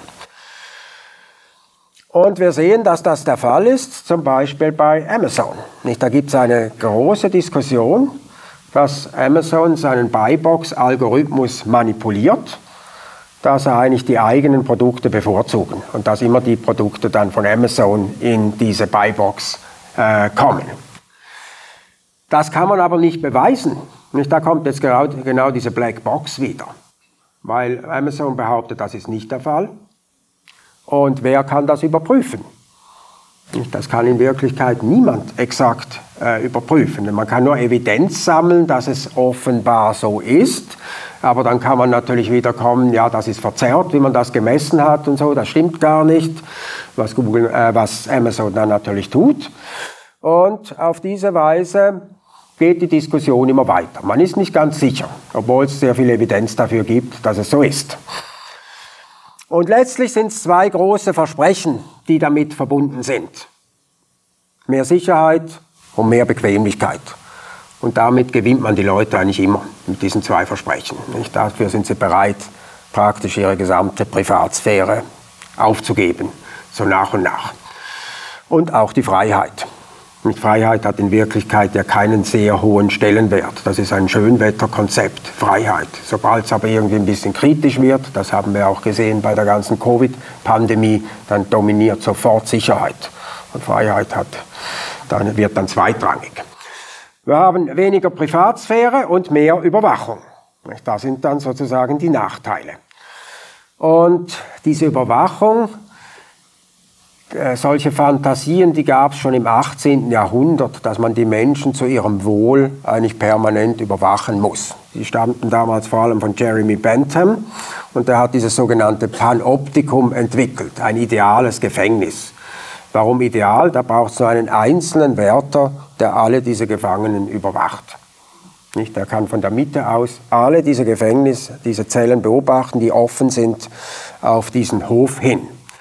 S1: Und wir sehen, dass das der Fall ist, zum Beispiel bei Amazon. Da gibt es eine große Diskussion, dass Amazon seinen Buybox-Algorithmus manipuliert, dass er eigentlich die eigenen Produkte bevorzugen und dass immer die Produkte dann von Amazon in diese Buybox äh, kommen. Das kann man aber nicht beweisen. Nicht? Da kommt jetzt genau, genau diese Black Box wieder, weil Amazon behauptet, das ist nicht der Fall. Und wer kann das überprüfen? Das kann in Wirklichkeit niemand exakt äh, überprüfen. Man kann nur Evidenz sammeln, dass es offenbar so ist. Aber dann kann man natürlich wieder kommen, ja, das ist verzerrt, wie man das gemessen hat und so. Das stimmt gar nicht, was, Google, äh, was Amazon dann natürlich tut. Und auf diese Weise geht die Diskussion immer weiter. Man ist nicht ganz sicher, obwohl es sehr viel Evidenz dafür gibt, dass es so ist. Und letztlich sind es zwei große Versprechen, die damit verbunden sind. Mehr Sicherheit und mehr Bequemlichkeit. Und damit gewinnt man die Leute eigentlich immer mit diesen zwei Versprechen. Nicht? Dafür sind sie bereit, praktisch ihre gesamte Privatsphäre aufzugeben, so nach und nach. Und auch die Freiheit. Und Freiheit hat in Wirklichkeit ja keinen sehr hohen Stellenwert. Das ist ein Schönwetterkonzept, Freiheit. Sobald es aber irgendwie ein bisschen kritisch wird, das haben wir auch gesehen bei der ganzen Covid-Pandemie, dann dominiert sofort Sicherheit. Und Freiheit hat, dann wird dann zweitrangig. Wir haben weniger Privatsphäre und mehr Überwachung. Das sind dann sozusagen die Nachteile. Und diese Überwachung, äh, solche Fantasien, die gab es schon im achtzehnten Jahrhundert, dass man die Menschen zu ihrem Wohl eigentlich permanent überwachen muss. Die stammten damals vor allem von Jeremy Bentham und der hat dieses sogenannte Panoptikum entwickelt, ein ideales Gefängnis. Warum ideal? Da braucht es nur einen einzelnen Wärter, der alle diese Gefangenen überwacht. Nicht? Der kann von der Mitte aus alle diese Gefängnisse, diese Zellen beobachten, die offen sind, auf diesen Hof hin.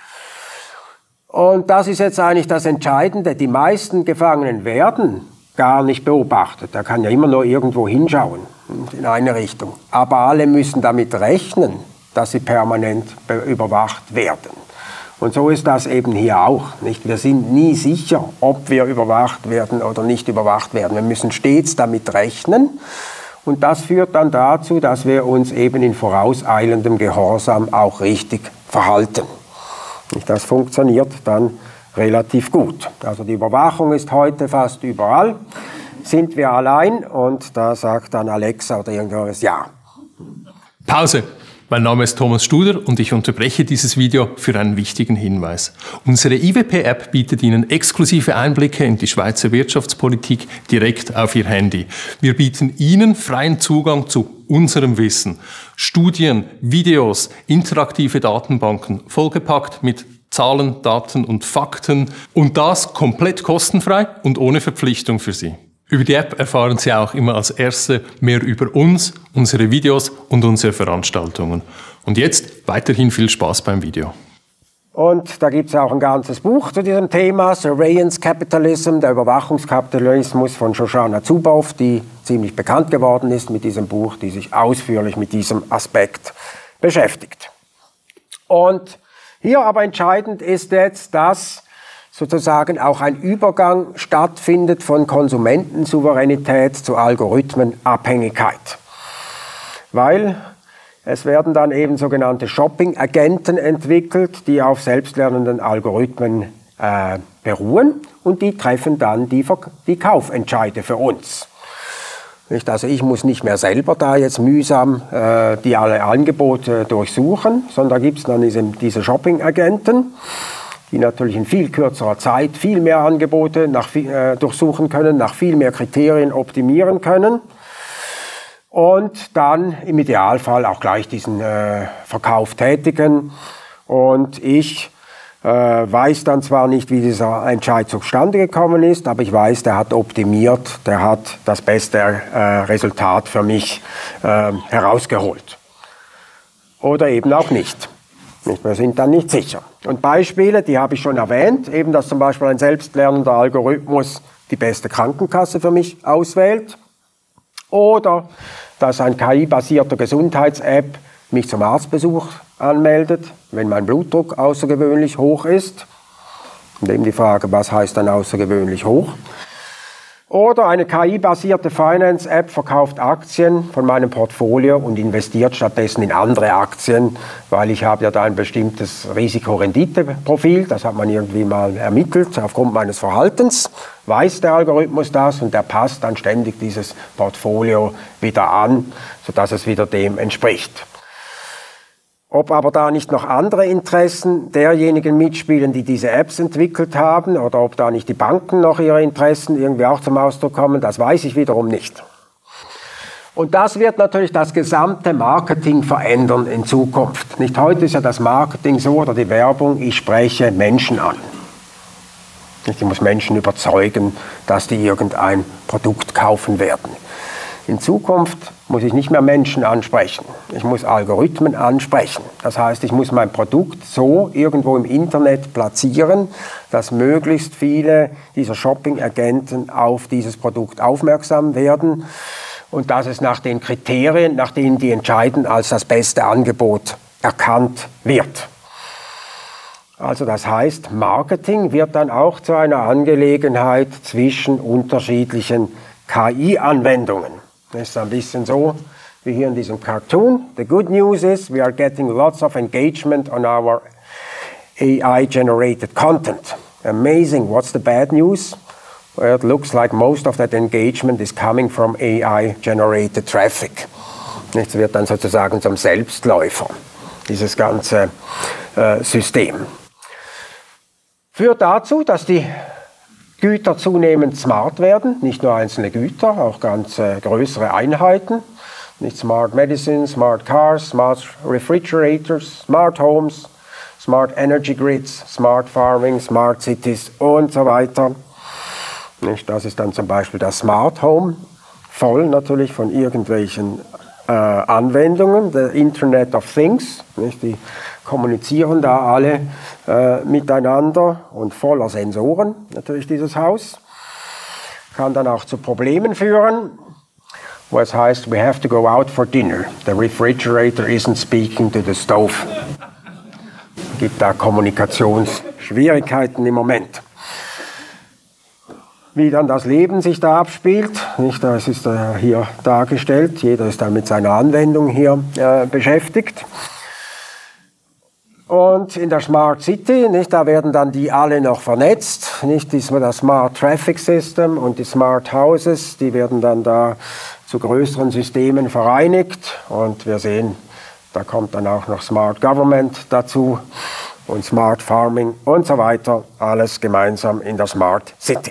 S1: Und das ist jetzt eigentlich das Entscheidende. Die meisten Gefangenen werden gar nicht beobachtet. Der kann ja immer nur irgendwo hinschauen, in eine Richtung. Aber alle müssen damit rechnen, dass sie permanent überwacht werden. Und so ist das eben hier auch. Nicht? Wir sind nie sicher, ob wir überwacht werden oder nicht überwacht werden. Wir müssen stets damit rechnen. Und das führt dann dazu, dass wir uns eben in vorauseilendem Gehorsam auch richtig verhalten. Nicht? Das funktioniert dann relativ gut. Also die Überwachung ist heute fast überall. Sind wir allein? Und da sagt dann Alexa oder irgendwas Ja.
S4: Pause. Mein Name ist Thomas Studer und ich unterbreche dieses Video für einen wichtigen Hinweis. Unsere I W P-App bietet Ihnen exklusive Einblicke in die Schweizer Wirtschaftspolitik direkt auf Ihr Handy. Wir bieten Ihnen freien Zugang zu unserem Wissen. Studien, Videos, interaktive Datenbanken, vollgepackt mit Zahlen, Daten und Fakten und das komplett kostenfrei und ohne Verpflichtung für Sie. Über die App erfahren Sie auch immer als Erste mehr über uns, unsere Videos und unsere Veranstaltungen. Und jetzt weiterhin viel Spaß beim Video.
S1: Und da gibt es auch ein ganzes Buch zu diesem Thema, Surveillance Capitalism, der Überwachungskapitalismus von Shoshana Zuboff, die ziemlich bekannt geworden ist mit diesem Buch, die sich ausführlich mit diesem Aspekt beschäftigt. Und hier aber entscheidend ist jetzt, dass sozusagen auch ein Übergang stattfindet von Konsumentensouveränität zu Algorithmenabhängigkeit. Weil es werden dann eben sogenannte Shopping-Agenten entwickelt, die auf selbstlernenden Algorithmen äh, beruhen und die treffen dann die, die Kaufentscheide für uns. Nicht? Also ich muss nicht mehr selber da jetzt mühsam äh, die alle Angebote durchsuchen, sondern da gibt es dann diese, diese Shopping-Agenten, die natürlich in viel kürzerer Zeit viel mehr Angebote nach, äh, durchsuchen können, nach viel mehr Kriterien optimieren können. Und dann im Idealfall auch gleich diesen äh, Verkauf tätigen. Und ich äh, weiß dann zwar nicht, wie dieser Entscheid zustande gekommen ist, aber ich weiß, der hat optimiert, der hat das beste äh, Resultat für mich äh, herausgeholt. Oder eben auch nicht. Wir sind dann nicht sicher. Und Beispiele, die habe ich schon erwähnt, eben dass zum Beispiel ein selbstlernender Algorithmus die beste Krankenkasse für mich auswählt. Oder dass ein K I-basierter Gesundheits-App mich zum Arztbesuch anmeldet, wenn mein Blutdruck außergewöhnlich hoch ist. Und eben die Frage, was heißt dann außergewöhnlich hoch? Oder eine K I-basierte Finance-App verkauft Aktien von meinem Portfolio und investiert stattdessen in andere Aktien, weil ich habe ja da ein bestimmtes Risiko-Rendite-Profil, das hat man irgendwie mal ermittelt aufgrund meines Verhaltens, weiß der Algorithmus das und der passt dann ständig dieses Portfolio wieder an, sodass es wieder dem entspricht. Ob aber da nicht noch andere Interessen derjenigen mitspielen, die diese Apps entwickelt haben, oder ob da nicht die Banken noch ihre Interessen irgendwie auch zum Ausdruck kommen, das weiß ich wiederum nicht. Und das wird natürlich das gesamte Marketing verändern in Zukunft. Nicht heute ist ja das Marketing so, oder die Werbung, ich spreche Menschen an. Ich muss Menschen überzeugen, dass die irgendein Produkt kaufen werden. In Zukunft muss ich nicht mehr Menschen ansprechen. Ich muss Algorithmen ansprechen. Das heißt, ich muss mein Produkt so irgendwo im Internet platzieren, dass möglichst viele dieser Shopping-Agenten auf dieses Produkt aufmerksam werden und dass es nach den Kriterien, nach denen die entscheiden, als das beste Angebot erkannt wird. Also das heißt, Marketing wird dann auch zu einer Angelegenheit zwischen unterschiedlichen K I-Anwendungen. Das ist ein bisschen so wie hier in diesem Cartoon. The good news is we are getting lots of engagement on our A I-generated content. Amazing. What's the bad news? Well, it looks like most of that engagement is coming from A I-generated traffic. Es wird dann sozusagen zum Selbstläufer, dieses ganze äh, System. Führt dazu, dass die Güter zunehmend smart werden, nicht nur einzelne Güter, auch ganz äh, größere Einheiten. Nicht Smart Medicine, Smart Cars, Smart Refrigerators, Smart Homes, Smart Energy Grids, Smart Farming, Smart Cities und so weiter. Nicht, das ist dann zum Beispiel das Smart Home, voll natürlich von irgendwelchen äh, Anwendungen, der Internet of Things. Nicht, die kommunizieren da alle äh, miteinander und voller Sensoren, natürlich dieses Haus. Kann dann auch zu Problemen führen, wo es heißt, we have to go out for dinner. The refrigerator isn't speaking to the stove. Es gibt da Kommunikationsschwierigkeiten im Moment. Wie dann das Leben sich da abspielt, nicht, das ist äh, hier dargestellt. Jeder ist dann mit seiner Anwendung hier äh, beschäftigt. Und in der Smart City, nicht, da werden dann die alle noch vernetzt, nicht, das Smart Traffic System und die Smart Houses, die werden dann da zu größeren Systemen vereinigt und wir sehen, da kommt dann auch noch Smart Government dazu und Smart Farming und so weiter, alles gemeinsam in der Smart City.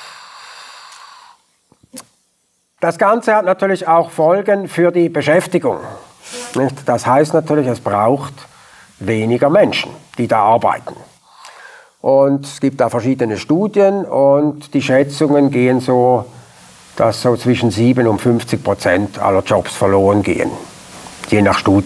S1: Das Ganze hat natürlich auch Folgen für die Beschäftigung. Nicht? Das heißt natürlich, es braucht weniger Menschen, die da arbeiten. Und es gibt da verschiedene Studien und die Schätzungen gehen so, dass so zwischen sieben und fünfzig Prozent aller Jobs verloren gehen, je nach Studie.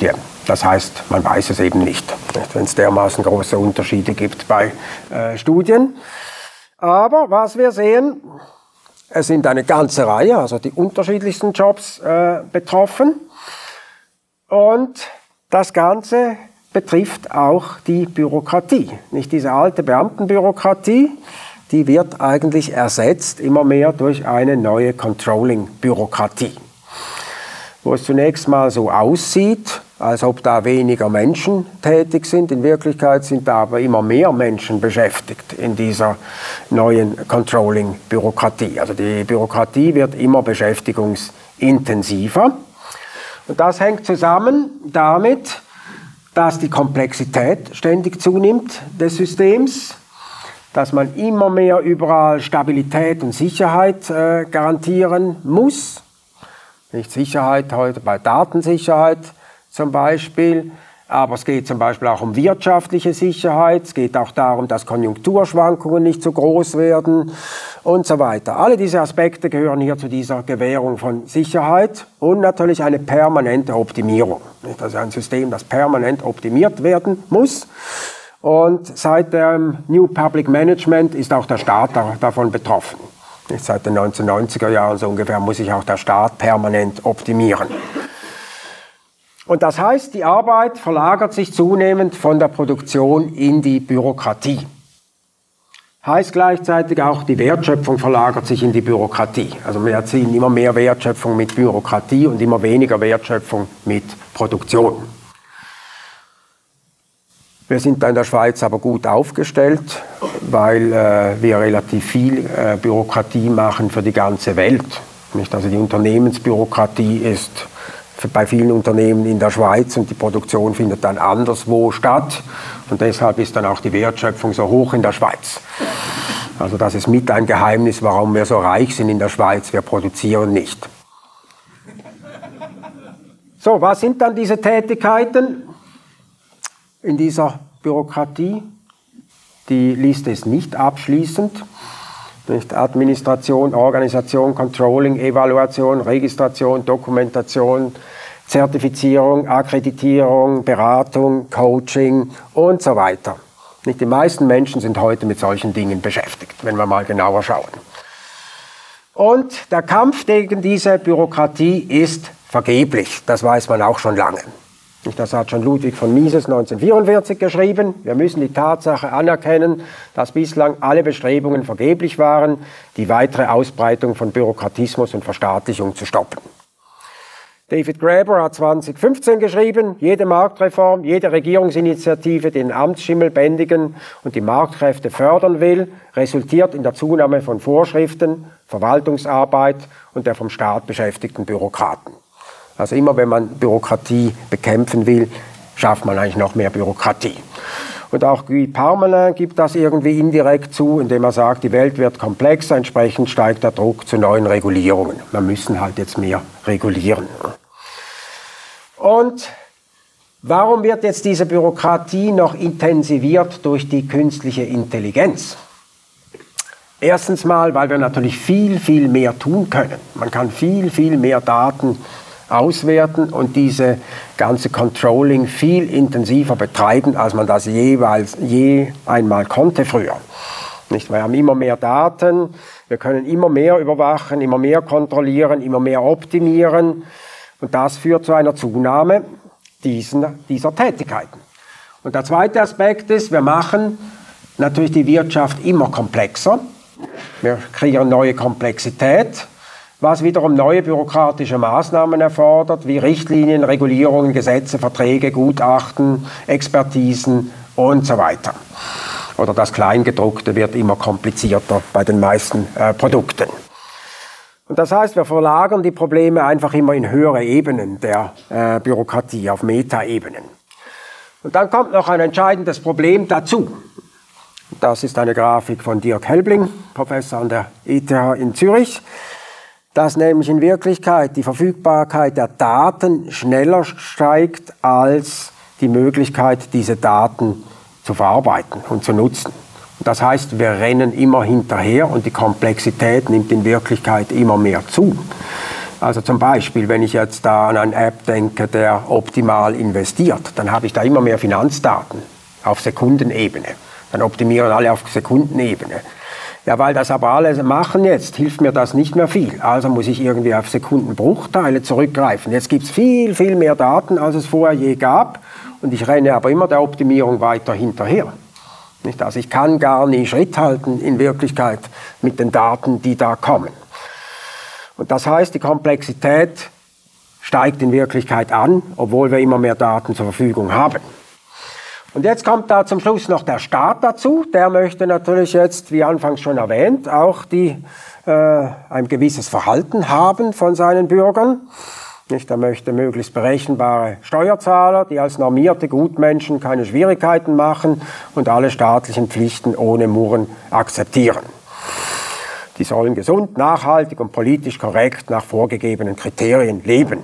S1: Das heißt, man weiß es eben nicht, wenn es dermaßen große Unterschiede gibt bei äh, Studien. Aber was wir sehen, es sind eine ganze Reihe, also die unterschiedlichsten Jobs äh, betroffen. Und das Ganze betrifft auch die Bürokratie. Nicht diese alte Beamtenbürokratie, die wird eigentlich ersetzt immer mehr durch eine neue Controlling-Bürokratie. Wo es zunächst mal so aussieht, als ob da weniger Menschen tätig sind. In Wirklichkeit sind da aber immer mehr Menschen beschäftigt in dieser neuen Controlling-Bürokratie. Also die Bürokratie wird immer beschäftigungsintensiver. Und das hängt zusammen damit, dass die Komplexität ständig zunimmt des Systems, dass man immer mehr überall Stabilität und Sicherheit äh, garantieren muss. Nicht Sicherheit heute bei Datensicherheit zum Beispiel, aber es geht zum Beispiel auch um wirtschaftliche Sicherheit, es geht auch darum, dass Konjunkturschwankungen nicht so groß werden und so weiter. Alle diese Aspekte gehören hier zu dieser Gewährung von Sicherheit und natürlich eine permanente Optimierung. Das ist ein System, das permanent optimiert werden muss. Und seit dem New Public Management ist auch der Staat davon betroffen. Seit den neunzehnhundertneunziger Jahren so ungefähr muss sich auch der Staat permanent optimieren. Und das heißt, die Arbeit verlagert sich zunehmend von der Produktion in die Bürokratie. Heißt gleichzeitig auch, die Wertschöpfung verlagert sich in die Bürokratie. Also wir erzielen immer mehr Wertschöpfung mit Bürokratie und immer weniger Wertschöpfung mit Produktion. Wir sind da in der Schweiz aber gut aufgestellt, weil äh, wir relativ viel äh, Bürokratie machen für die ganze Welt. Nicht? Also die Unternehmensbürokratie ist bei vielen Unternehmen in der Schweiz und die Produktion findet dann anderswo statt. Und deshalb ist dann auch die Wertschöpfung so hoch in der Schweiz. Also das ist mit ein Geheimnis, warum wir so reich sind in der Schweiz. Wir produzieren nicht. So, was sind dann diese Tätigkeiten in dieser Bürokratie? Die Liste ist nicht abschließend. Nicht Administration, Organisation, Controlling, Evaluation, Registration, Dokumentation, Zertifizierung, Akkreditierung, Beratung, Coaching und so weiter. Nicht die meisten Menschen sind heute mit solchen Dingen beschäftigt, wenn wir mal genauer schauen. Und der Kampf gegen diese Bürokratie ist vergeblich, das weiß man auch schon lange. Das hat schon Ludwig von Mises neunzehnhundertvierundvierzig geschrieben. Wir müssen die Tatsache anerkennen, dass bislang alle Bestrebungen vergeblich waren, die weitere Ausbreitung von Bürokratismus und Verstaatlichung zu stoppen. David Graeber hat zweitausendfünfzehn geschrieben, jede Marktreform, jede Regierungsinitiative, die den Amtsschimmel bändigen und die Marktkräfte fördern will, resultiert in der Zunahme von Vorschriften, Verwaltungsarbeit und der vom Staat beschäftigten Bürokraten. Also immer wenn man Bürokratie bekämpfen will, schafft man eigentlich noch mehr Bürokratie. Und auch Guy Parmelin gibt das irgendwie indirekt zu, indem er sagt, die Welt wird komplexer, entsprechend steigt der Druck zu neuen Regulierungen. Wir müssen halt jetzt mehr regulieren. Und warum wird jetzt diese Bürokratie noch intensiviert durch die künstliche Intelligenz? Erstens mal, weil wir natürlich viel, viel mehr tun können. Man kann viel, viel mehr Daten auswerten und diese ganze Controlling viel intensiver betreiben, als man das jeweils je einmal konnte früher. Nicht? Wir haben immer mehr Daten, wir können immer mehr überwachen, immer mehr kontrollieren, immer mehr optimieren und das führt zu einer Zunahme diesen, dieser Tätigkeiten. Und der zweite Aspekt ist, wir machen natürlich die Wirtschaft immer komplexer, wir kreieren neue Komplexität, was wiederum neue bürokratische Maßnahmen erfordert, wie Richtlinien, Regulierungen, Gesetze, Verträge, Gutachten, Expertisen und so weiter. Oder das Kleingedruckte wird immer komplizierter bei den meisten äh, Produkten. Und das heißt, wir verlagern die Probleme einfach immer in höhere Ebenen der äh, Bürokratie, auf Metaebenen. Und dann kommt noch ein entscheidendes Problem dazu. Das ist eine Grafik von Dirk Helbling, Professor an der E T H in Zürich, dass nämlich in Wirklichkeit die Verfügbarkeit der Daten schneller steigt als die Möglichkeit, diese Daten zu verarbeiten und zu nutzen. Das heißt, wir rennen immer hinterher und die Komplexität nimmt in Wirklichkeit immer mehr zu. Also zum Beispiel, wenn ich jetzt da an eine App denke, der optimal investiert, dann habe ich da immer mehr Finanzdaten auf Sekundenebene. Dann optimieren alle auf Sekundenebene. Ja, weil das aber alle machen jetzt, hilft mir das nicht mehr viel. Also muss ich irgendwie auf Sekundenbruchteile zurückgreifen. Jetzt gibt es viel, viel mehr Daten, als es vorher je gab. Und ich renne aber immer der Optimierung weiter hinterher. Nicht? Also ich kann gar nicht Schritt halten in Wirklichkeit mit den Daten, die da kommen. Und das heißt, die Komplexität steigt in Wirklichkeit an, obwohl wir immer mehr Daten zur Verfügung haben. Und jetzt kommt da zum Schluss noch der Staat dazu. Der möchte natürlich jetzt, wie anfangs schon erwähnt, auch die, äh, ein gewisses Verhalten haben von seinen Bürgern. Nicht, er möchte möglichst berechenbare Steuerzahler, die als normierte Gutmenschen keine Schwierigkeiten machen und alle staatlichen Pflichten ohne Murren akzeptieren. Die sollen gesund, nachhaltig und politisch korrekt nach vorgegebenen Kriterien leben.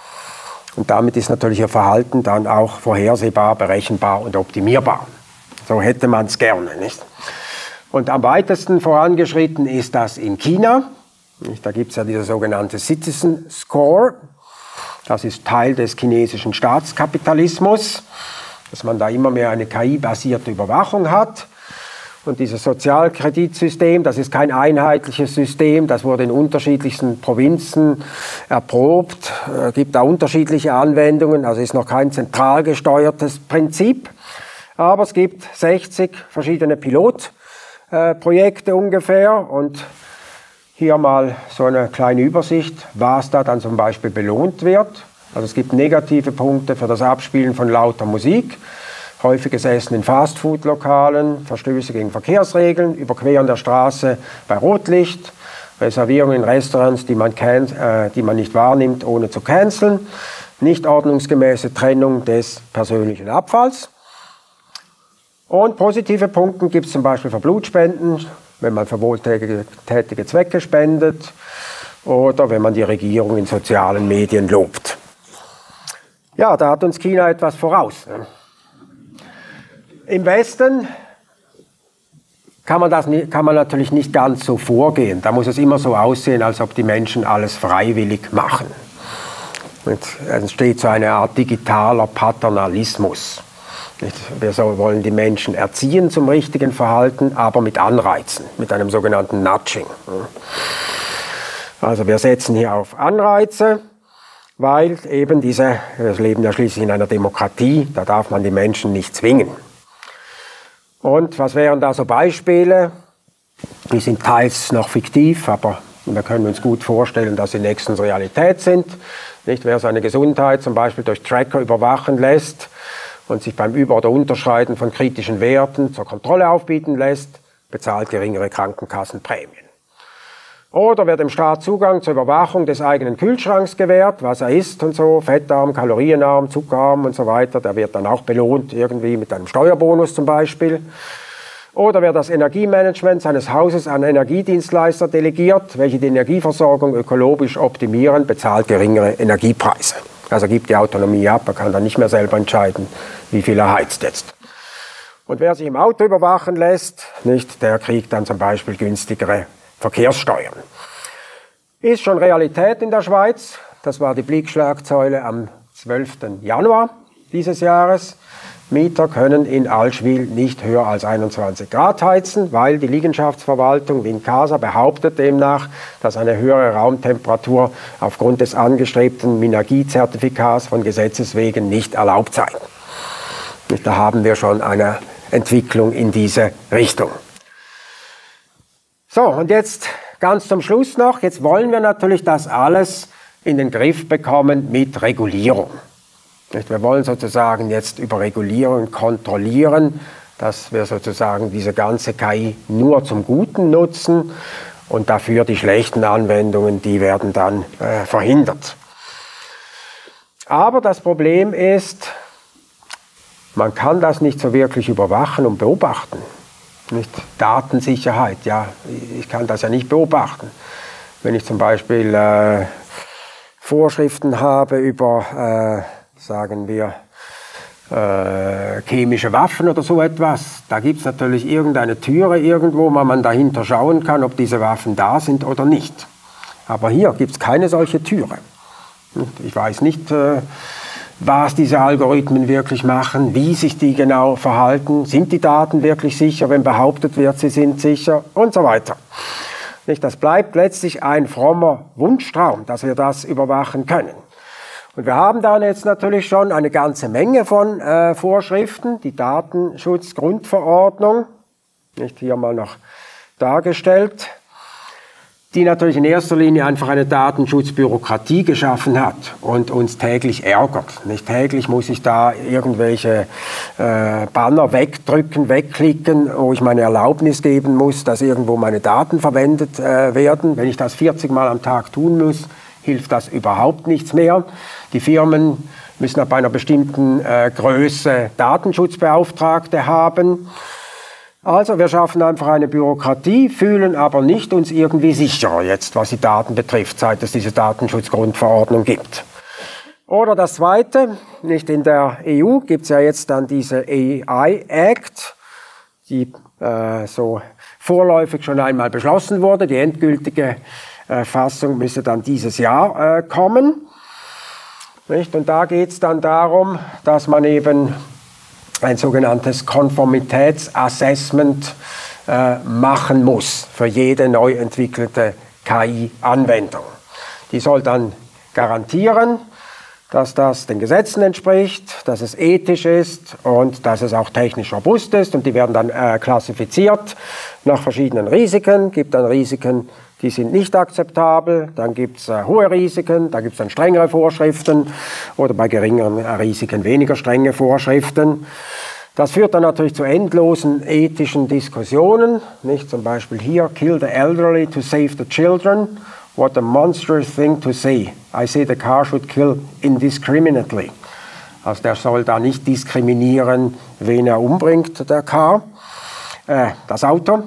S1: Und damit ist natürlich ihr Verhalten dann auch vorhersehbar, berechenbar und optimierbar. So hätte man es gerne, nicht? Und am weitesten vorangeschritten ist das in China. Da gibt es ja diese sogenannte Citizen Score. Das ist Teil des chinesischen Staatskapitalismus, dass man da immer mehr eine K I-basierte Überwachung hat. Und dieses Sozialkreditsystem, das ist kein einheitliches System, das wurde in unterschiedlichsten Provinzen erprobt, äh, gibt da unterschiedliche Anwendungen, also ist noch kein zentral gesteuertes Prinzip. Aber es gibt sechzig verschiedene Pilotprojekte äh, ungefähr und hier mal so eine kleine Übersicht, was da dann zum Beispiel belohnt wird. Also es gibt negative Punkte für das Abspielen von lauter Musik, häufiges Essen in Fastfood-Lokalen, Verstöße gegen Verkehrsregeln, Überqueren der Straße bei Rotlicht, Reservierungen in Restaurants, die man, can, äh, die man nicht wahrnimmt, ohne zu canceln, nicht ordnungsgemäße Trennung des persönlichen Abfalls. Und positive Punkte gibt es zum Beispiel für Blutspenden, wenn man für wohltätige Zwecke spendet oder wenn man die Regierung in sozialen Medien lobt. Ja, da hat uns China etwas voraus. Im Westen kann man, das, kann man natürlich nicht ganz so vorgehen. Da muss es immer so aussehen, als ob die Menschen alles freiwillig machen. Und es entsteht so eine Art digitaler Paternalismus. Wir wollen die Menschen erziehen zum richtigen Verhalten, aber mit Anreizen, mit einem sogenannten Nudging. Also wir setzen hier auf Anreize, weil eben diese, wir leben ja schließlich in einer Demokratie, da darf man die Menschen nicht zwingen. Und was wären da so Beispiele? Die sind teils noch fiktiv, aber wir können uns gut vorstellen, dass sie nächstens Realität sind. Nicht, wer seine Gesundheit zum Beispiel durch Tracker überwachen lässt und sich beim Über- oder Unterschreiten von kritischen Werten zur Kontrolle aufbieten lässt, bezahlt geringere Krankenkassenprämien. Oder wer dem Staat Zugang zur Überwachung des eigenen Kühlschranks gewährt, was er isst und so, fettarm, kalorienarm, zuckerarm und so weiter, der wird dann auch belohnt, irgendwie mit einem Steuerbonus zum Beispiel. Oder wer das Energiemanagement seines Hauses an Energiedienstleister delegiert, welche die Energieversorgung ökologisch optimieren, bezahlt geringere Energiepreise. Also gibt die Autonomie ab, er kann dann nicht mehr selber entscheiden, wie viel er heizt jetzt. Und wer sich im Auto überwachen lässt, nicht, der kriegt dann zum Beispiel günstigere Verkehrssteuern. Ist schon Realität in der Schweiz. Das war die Blickschlagzeile am zwölften Januar dieses Jahres. Mieter können in Allschwil nicht höher als einundzwanzig Grad heizen, weil die Liegenschaftsverwaltung Wincasa behauptet demnach, dass eine höhere Raumtemperatur aufgrund des angestrebten Minergie-Zertifikats von Gesetzes wegen nicht erlaubt sei. Da haben wir schon eine Entwicklung in diese Richtung. So, und jetzt ganz zum Schluss noch, jetzt wollen wir natürlich das alles in den Griff bekommen mit Regulierung. Wir wollen sozusagen jetzt über Regulierung kontrollieren, dass wir sozusagen diese ganze K I nur zum Guten nutzen und dafür die schlechten Anwendungen, die werden dann äh, verhindert. Aber das Problem ist, man kann das nicht so wirklich überwachen und beobachten. Nicht Datensicherheit, ja, ich kann das ja nicht beobachten. Wenn ich zum Beispiel äh, Vorschriften habe über, äh, sagen wir, äh, chemische Waffen oder so etwas, da gibt es natürlich irgendeine Türe irgendwo, wo man dahinter schauen kann, ob diese Waffen da sind oder nicht. Aber hier gibt es keine solche Türe. Ich weiß nicht, was diese Algorithmen wirklich machen, wie sich die genau verhalten, sind die Daten wirklich sicher, wenn behauptet wird, sie sind sicher und so weiter. Das bleibt letztlich ein frommer Wunschtraum, dass wir das überwachen können. Und wir haben dann jetzt natürlich schon eine ganze Menge von äh, Vorschriften, die Datenschutzgrundverordnung, nicht hier mal noch dargestellt, die natürlich in erster Linie einfach eine Datenschutzbürokratie geschaffen hat und uns täglich ärgert. Nicht täglich muss ich da irgendwelche äh, Banner wegdrücken, wegklicken, wo ich meine Erlaubnis geben muss, dass irgendwo meine Daten verwendet äh, werden. Wenn ich das vierzig Mal am Tag tun muss, hilft das überhaupt nichts mehr. Die Firmen müssen ab einer bestimmten äh, Größe Datenschutzbeauftragte haben. Also wir schaffen einfach eine Bürokratie, fühlen aber nicht uns irgendwie sicher jetzt, was die Daten betrifft, seit es diese Datenschutzgrundverordnung gibt. Oder das Zweite, nicht in der E U gibt es ja jetzt dann diese A I Act, die äh, so vorläufig schon einmal beschlossen wurde. Die endgültige äh, Fassung müsste dann dieses Jahr äh, kommen. Nicht? Und da geht es dann darum, dass man eben ein sogenanntes Konformitätsassessment äh, machen muss für jede neu entwickelte K I-Anwendung. Die soll dann garantieren, dass das den Gesetzen entspricht, dass es ethisch ist und dass es auch technisch robust ist. Und die werden dann äh, klassifiziert nach verschiedenen Risiken. Es gibt dann Risiken, die sind nicht akzeptabel, dann gibt es äh, hohe Risiken, da gibt es dann strengere Vorschriften oder bei geringeren äh, Risiken weniger strenge Vorschriften. Das führt dann natürlich zu endlosen ethischen Diskussionen, nicht? Zum Beispiel hier, kill the elderly to save the children. What a monstrous thing to say. I say the car should kill indiscriminately. Also der soll da nicht diskriminieren, wen er umbringt, der Car, äh, das Auto.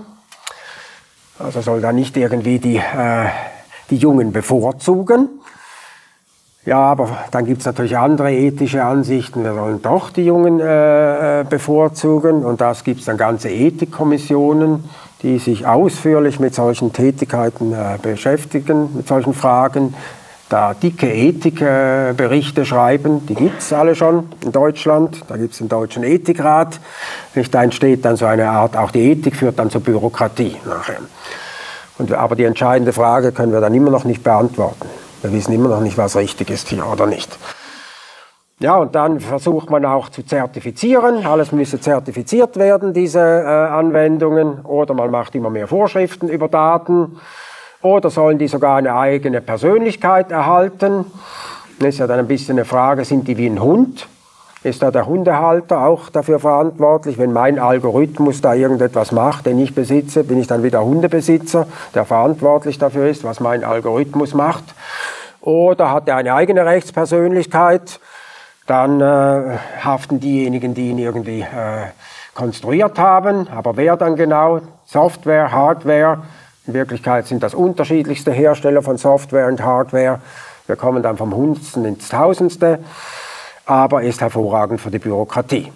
S1: Also soll da nicht irgendwie die, äh, die Jungen bevorzugen. Ja, aber dann gibt es natürlich andere ethische Ansichten. Wir sollen doch die Jungen äh, bevorzugen. Und das gibt es dann ganze Ethikkommissionen, die sich ausführlich mit solchen Tätigkeiten äh, beschäftigen, mit solchen Fragen. Da dicke Ethikberichte äh, schreiben, die gibt es alle schon in Deutschland. Da gibt es den Deutschen Ethikrat. Da entsteht dann so eine Art, auch die Ethik führt dann zur Bürokratie nachher. Und, aber die entscheidende Frage können wir dann immer noch nicht beantworten. Wir wissen immer noch nicht, was richtig ist hier oder nicht. Ja, und dann versucht man auch zu zertifizieren. Alles müsse zertifiziert werden, diese äh, Anwendungen. Oder man macht immer mehr Vorschriften über Daten. Oder sollen die sogar eine eigene Persönlichkeit erhalten? Das ist ja dann ein bisschen eine Frage, sind die wie ein Hund? Ist da der Hundehalter auch dafür verantwortlich? Wenn mein Algorithmus da irgendetwas macht, den ich besitze, bin ich dann wieder Hundebesitzer, der verantwortlich dafür ist, was mein Algorithmus macht? Oder hat er eine eigene Rechtspersönlichkeit? Dann äh, haften diejenigen, die ihn irgendwie äh, konstruiert haben. Aber wer dann genau? Software, Hardware? In Wirklichkeit sind das unterschiedlichste Hersteller von Software und Hardware. Wir kommen dann vom Hundertsten ins Tausendste. Aber ist hervorragend für die Bürokratie.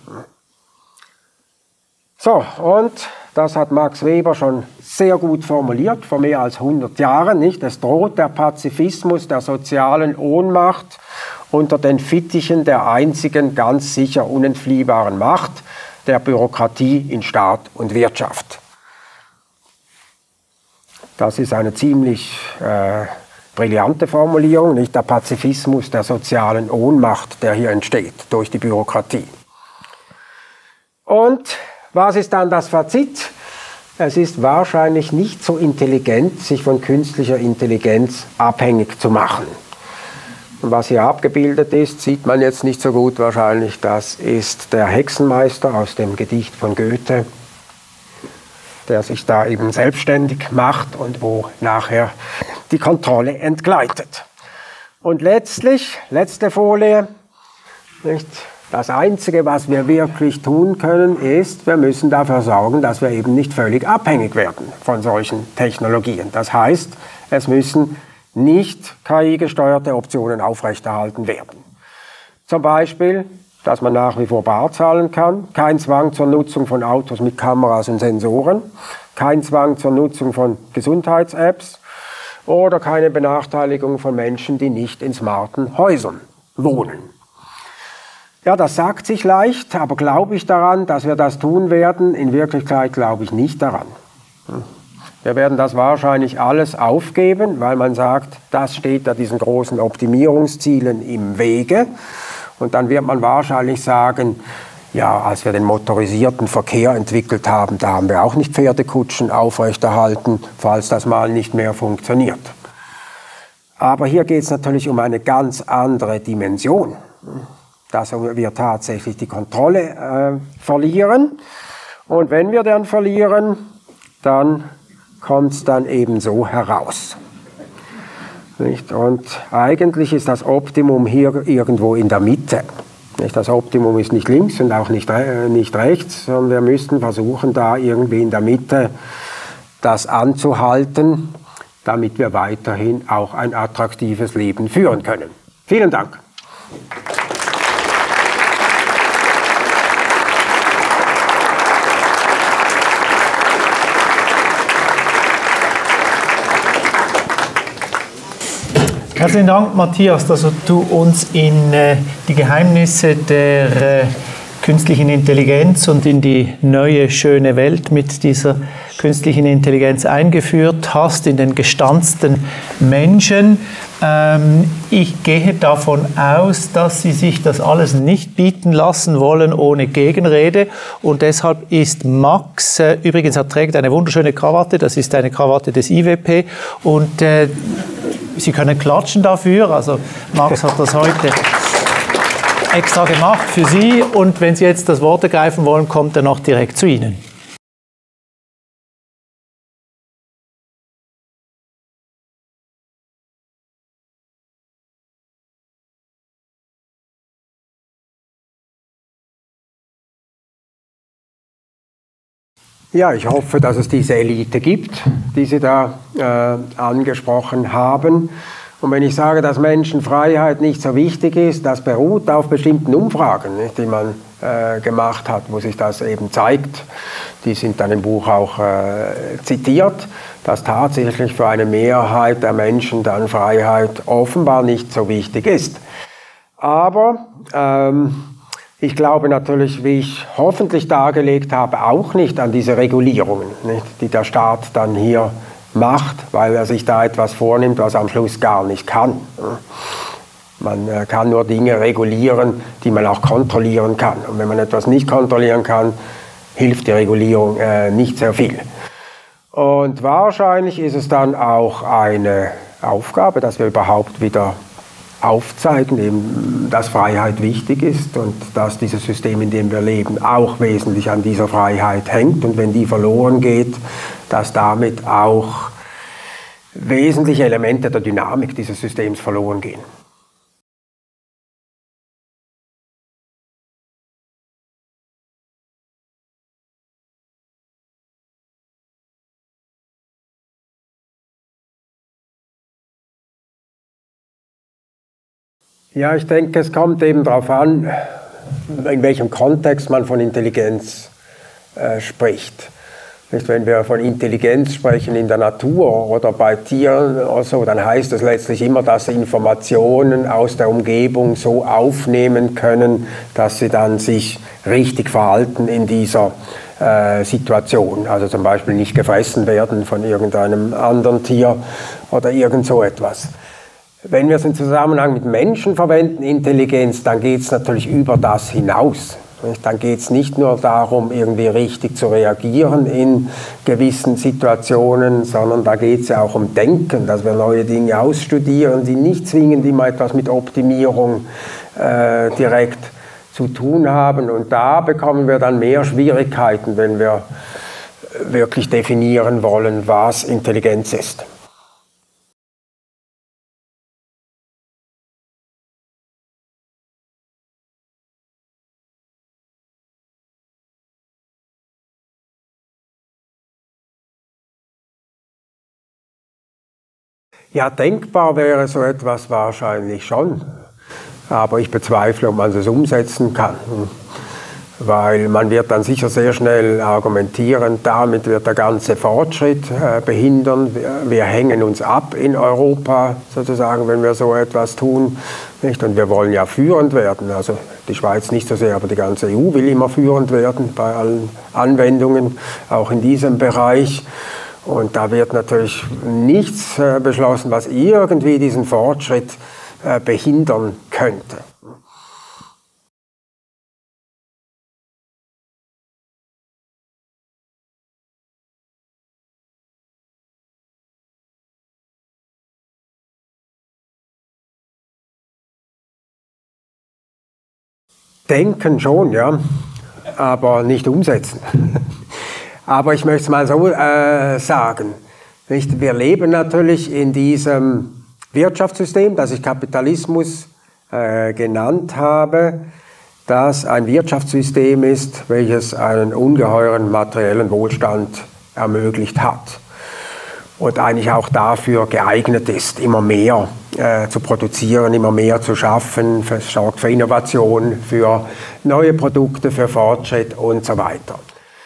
S1: So, und das hat Max Weber schon sehr gut formuliert, vor mehr als hundert Jahren, nicht? Es droht der Pazifismus der sozialen Ohnmacht unter den Fittichen der einzigen ganz sicher unentfliehbaren Macht, der Bürokratie in Staat und Wirtschaft. Das ist eine ziemlich äh, brillante Formulierung, nicht der Pazifismus der sozialen Ohnmacht, der hier entsteht durch die Bürokratie. Und was ist dann das Fazit? Es ist wahrscheinlich nicht so intelligent, sich von künstlicher Intelligenz abhängig zu machen. Und was hier abgebildet ist, sieht man jetzt nicht so gut wahrscheinlich. Das ist der Hexenmeister aus dem Gedicht von Goethe, der sich da eben selbstständig macht und wo nachher die Kontrolle entgleitet. Und letztlich, letzte Folie, nicht? Das Einzige, was wir wirklich tun können, ist, wir müssen dafür sorgen, dass wir eben nicht völlig abhängig werden von solchen Technologien. Das heißt, es müssen nicht K I-gesteuerte Optionen aufrechterhalten werden. Zum Beispiel, dass man nach wie vor bar zahlen kann, kein Zwang zur Nutzung von Autos mit Kameras und Sensoren, kein Zwang zur Nutzung von Gesundheits-Apps oder keine Benachteiligung von Menschen, die nicht in smarten Häusern wohnen. Ja, das sagt sich leicht, aber glaube ich daran, dass wir das tun werden? In Wirklichkeit glaube ich nicht daran. Wir werden das wahrscheinlich alles aufgeben, weil man sagt, das steht ja diesen großen Optimierungszielen im Wege. Und dann wird man wahrscheinlich sagen, ja, als wir den motorisierten Verkehr entwickelt haben, da haben wir auch nicht Pferdekutschen aufrechterhalten, falls das mal nicht mehr funktioniert. Aber hier geht es natürlich um eine ganz andere Dimension, dass wir tatsächlich die Kontrolle äh, verlieren. Und wenn wir dann verlieren, dann kommt es dann eben so heraus. Nicht? Und eigentlich ist das Optimum hier irgendwo in der Mitte. Nicht? Das Optimum ist nicht links und auch nicht, äh, nicht rechts, sondern wir müssten versuchen, da irgendwie in der Mitte das anzuhalten, damit wir weiterhin auch ein attraktives Leben führen können. Vielen Dank.
S2: Herzlichen Dank, Matthias, dass du uns in äh, die Geheimnisse der äh, künstlichen Intelligenz und in die neue, schöne Welt mit dieser künstlichen Intelligenz eingeführt hast, in den gestanzten Menschen. Ähm, ich gehe davon aus, dass Sie sich das alles nicht bieten lassen wollen ohne Gegenrede. Und deshalb ist Max, äh, übrigens, er trägt eine wunderschöne Krawatte, das ist eine Krawatte des I W P. Und äh, Sie können klatschen dafür, also Max hat das heute extra gemacht für Sie und wenn Sie jetzt das Wort ergreifen wollen, kommt er noch direkt zu Ihnen.
S1: Ja, ich hoffe, dass es diese Elite gibt, die Sie da äh, angesprochen haben. Und wenn ich sage, dass Menschenfreiheit nicht so wichtig ist, das beruht auf bestimmten Umfragen, nicht, die man äh, gemacht hat, wo sich das eben zeigt. Die sind dann im Buch auch äh, zitiert, dass tatsächlich für eine Mehrheit der Menschen dann Freiheit offenbar nicht so wichtig ist. Aber ähm, ich glaube natürlich, wie ich hoffentlich dargelegt habe, auch nicht an diese Regulierungen, nicht, die der Staat dann hier macht, weil er sich da etwas vornimmt, was er am Schluss gar nicht kann. Man kann nur Dinge regulieren, die man auch kontrollieren kann. Und wenn man etwas nicht kontrollieren kann, hilft die Regulierung äh, nicht sehr viel. Und wahrscheinlich ist es dann auch eine Aufgabe, dass wir überhaupt wieder aufzeigen, eben, dass Freiheit wichtig ist und dass dieses System, in dem wir leben, auch wesentlich an dieser Freiheit hängt. Und wenn die verloren geht, dass damit auch wesentliche Elemente der Dynamik dieses Systems verloren gehen. Ja, ich denke, es kommt eben darauf an, in welchem Kontext man von Intelligenz äh, spricht. Nicht, wenn wir von Intelligenz sprechen in der Natur oder bei Tieren oder so, dann heißt es letztlich immer, dass sie Informationen aus der Umgebung so aufnehmen können, dass sie dann sich richtig verhalten in dieser äh, Situation. Also zum Beispiel nicht gefressen werden von irgendeinem anderen Tier oder irgend so etwas. Wenn wir es im Zusammenhang mit Menschen verwenden, Intelligenz, dann geht es natürlich über das hinaus. Dann geht es nicht nur darum, irgendwie richtig zu reagieren in gewissen Situationen, sondern da geht es ja auch um Denken, dass wir neue Dinge ausstudieren, die nicht zwingend immer etwas mit Optimierung äh, direkt zu tun haben. Und da bekommen wir dann mehr Schwierigkeiten, wenn wir wirklich definieren wollen, was Intelligenz ist. Ja, denkbar wäre so etwas wahrscheinlich schon, aber ich bezweifle, ob man es umsetzen kann. weil man wird dann sicher sehr schnell argumentieren, damit wird der ganze Fortschritt äh, behindern. Wir, wir hängen uns ab in Europa sozusagen, wenn wir so etwas tun. Nicht? Und wir wollen ja führend werden, also die Schweiz nicht so sehr, aber die ganze E U will immer führend werden bei allen Anwendungen, auch in diesem Bereich. Und da wird natürlich nichts äh, beschlossen, was irgendwie diesen Fortschritt äh, behindern könnte. Denken schon, ja, aber nicht umsetzen. Aber ich möchte es mal so äh, sagen. Nicht? Wir leben natürlich in diesem Wirtschaftssystem, das ich Kapitalismus äh, genannt habe, das ein Wirtschaftssystem ist, welches einen ungeheuren materiellen Wohlstand ermöglicht hat. Und eigentlich auch dafür geeignet ist, immer mehr äh, zu produzieren, immer mehr zu schaffen, für, sorgt für Innovation, für neue Produkte, für Fortschritt und so weiter.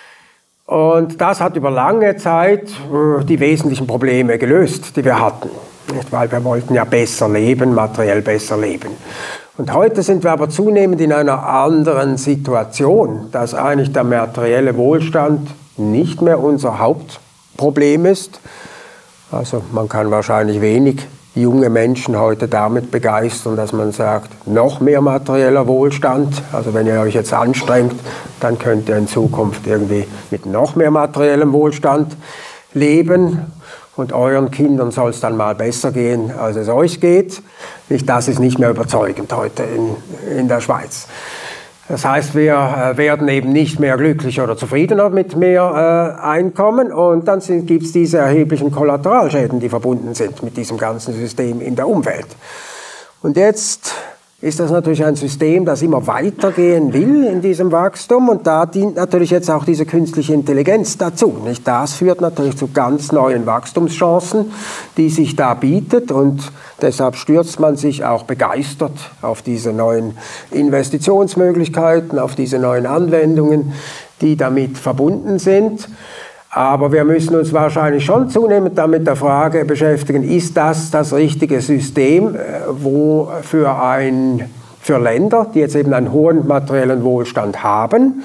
S1: Und das hat über lange Zeit äh, die wesentlichen Probleme gelöst, die wir hatten. Nicht? Weil wir wollten ja besser leben, materiell besser leben. Und heute sind wir aber zunehmend in einer anderen Situation, dass eigentlich der materielle Wohlstand nicht mehr unser Hauptproblem ist. Also man kann wahrscheinlich wenig junge Menschen heute damit begeistern, dass man sagt, noch mehr materieller Wohlstand. Also wenn ihr euch jetzt anstrengt, dann könnt ihr in Zukunft irgendwie mit noch mehr materiellem Wohlstand leben. Und euren Kindern soll es dann mal besser gehen, als es euch geht. Das ist nicht mehr überzeugend heute in, in der Schweiz. Das heißt, wir äh, werden eben nicht mehr glücklicher oder zufriedener mit mehr äh, Einkommen und dann gibt es diese erheblichen Kollateralschäden, die verbunden sind mit diesem ganzen System in der Umwelt. Und jetzt ist das natürlich ein System, das immer weitergehen will in diesem Wachstum und da dient natürlich jetzt auch diese künstliche Intelligenz dazu. Nicht? Das führt natürlich zu ganz neuen Wachstumschancen, die sich da bietet und deshalb stürzt man sich auch begeistert auf diese neuen Investitionsmöglichkeiten, auf diese neuen Anwendungen, die damit verbunden sind. Aber wir müssen uns wahrscheinlich schon zunehmend damit der Frage beschäftigen, ist das das richtige System, wo für, ein, für Länder, die jetzt eben einen hohen materiellen Wohlstand haben,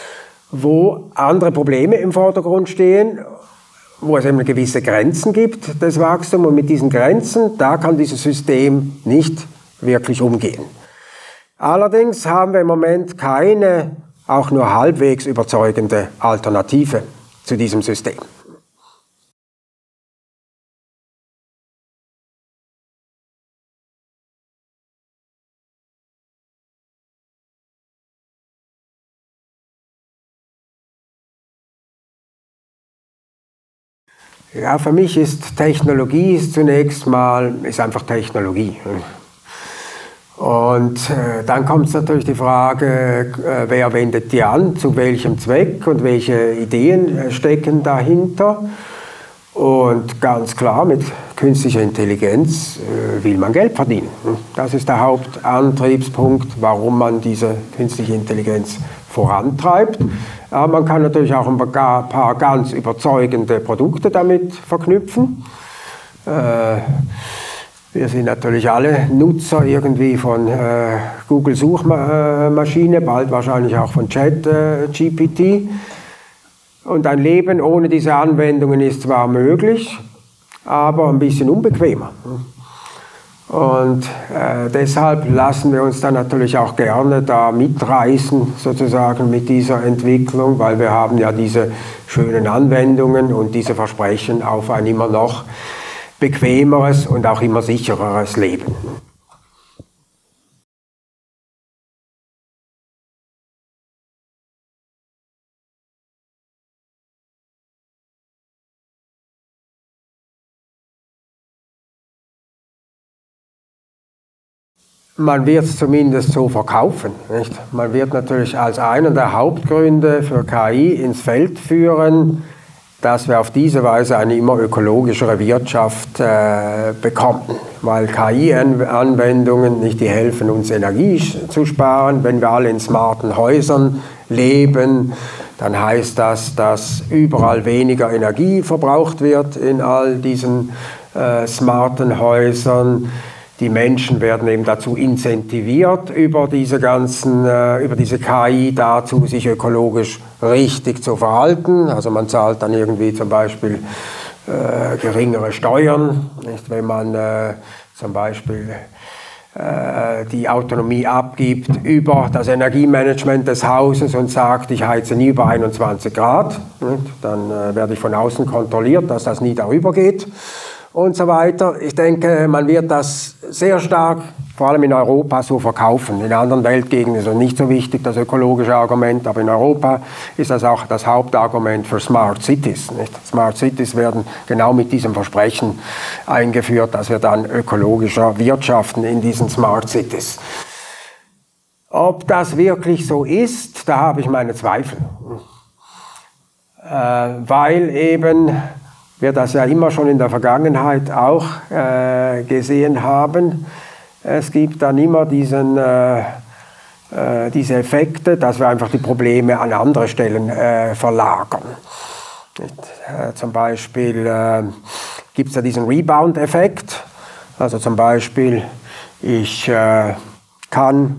S1: wo andere Probleme im Vordergrund stehen, wo es eben gewisse Grenzen gibt des Wachstums und mit diesen Grenzen, da kann dieses System nicht wirklich umgehen. Allerdings haben wir im Moment keine, auch nur halbwegs überzeugende Alternative zu diesem System. Ja, für mich ist Technologie ist zunächst mal ist einfach Technologie. Und äh, dann kommt natürlich die Frage, äh, wer wendet die an, zu welchem Zweck und welche Ideen äh, stecken dahinter. Und ganz klar, mit künstlicher Intelligenz äh, will man Geld verdienen. Das ist der Hauptantriebspunkt, warum man diese künstliche Intelligenz vorantreibt. Aber man kann natürlich auch ein paar, paar ganz überzeugende Produkte damit verknüpfen. Äh, Wir sind natürlich alle Nutzer irgendwie von äh, Google Suchmaschine, bald wahrscheinlich auch von Chat äh, G P T. Und ein Leben ohne diese Anwendungen ist zwar möglich, aber ein bisschen unbequemer. Und äh, deshalb lassen wir uns dann natürlich auch gerne da mitreißen, sozusagen mit dieser Entwicklung, weil wir haben ja diese schönen Anwendungen und diese Versprechen auf ein immer noch bequemeres und auch immer sichereres Leben. Man wird es zumindest so verkaufen. Nicht? Man wird natürlich als einen der Hauptgründe für K I ins Feld führen, dass wir auf diese Weise eine immer ökologischere Wirtschaft äh, bekommen. Weil K I-Anwendungen, nicht, die helfen uns Energie zu sparen. Wenn wir alle in smarten Häusern leben, dann heißt das, dass überall weniger Energie verbraucht wird in all diesen äh, smarten Häusern. Die Menschen werden eben dazu incentiviert, über diese ganzen, äh, über diese K I dazu, sich ökologisch richtig zu verhalten. Also man zahlt dann irgendwie zum Beispiel äh, geringere Steuern, nicht? Wenn man äh, zum Beispiel äh, die Autonomie abgibt über das Energiemanagement des Hauses und sagt, ich heize nie über einundzwanzig Grad, nicht? Dann äh, werde ich von außen kontrolliert, dass das nie darüber geht. Und so weiter. Ich denke, man wird das sehr stark, vor allem in Europa, so verkaufen. In anderen Weltgegenden ist es nicht so wichtig, das ökologische Argument, aber in Europa ist das auch das Hauptargument für Smart Cities. Nicht? Smart Cities werden genau mit diesem Versprechen eingeführt, dass wir dann ökologischer wirtschaften in diesen Smart Cities. Ob das wirklich so ist, da habe ich meine Zweifel. Äh, weil eben wir das ja immer schon in der Vergangenheit auch äh, gesehen haben. Es gibt dann immer diesen, äh, äh, diese Effekte, dass wir einfach die Probleme an andere Stellen äh, verlagern. Äh, zum Beispiel äh, gibt es ja diesen Rebound-Effekt. Also zum Beispiel, ich äh, kann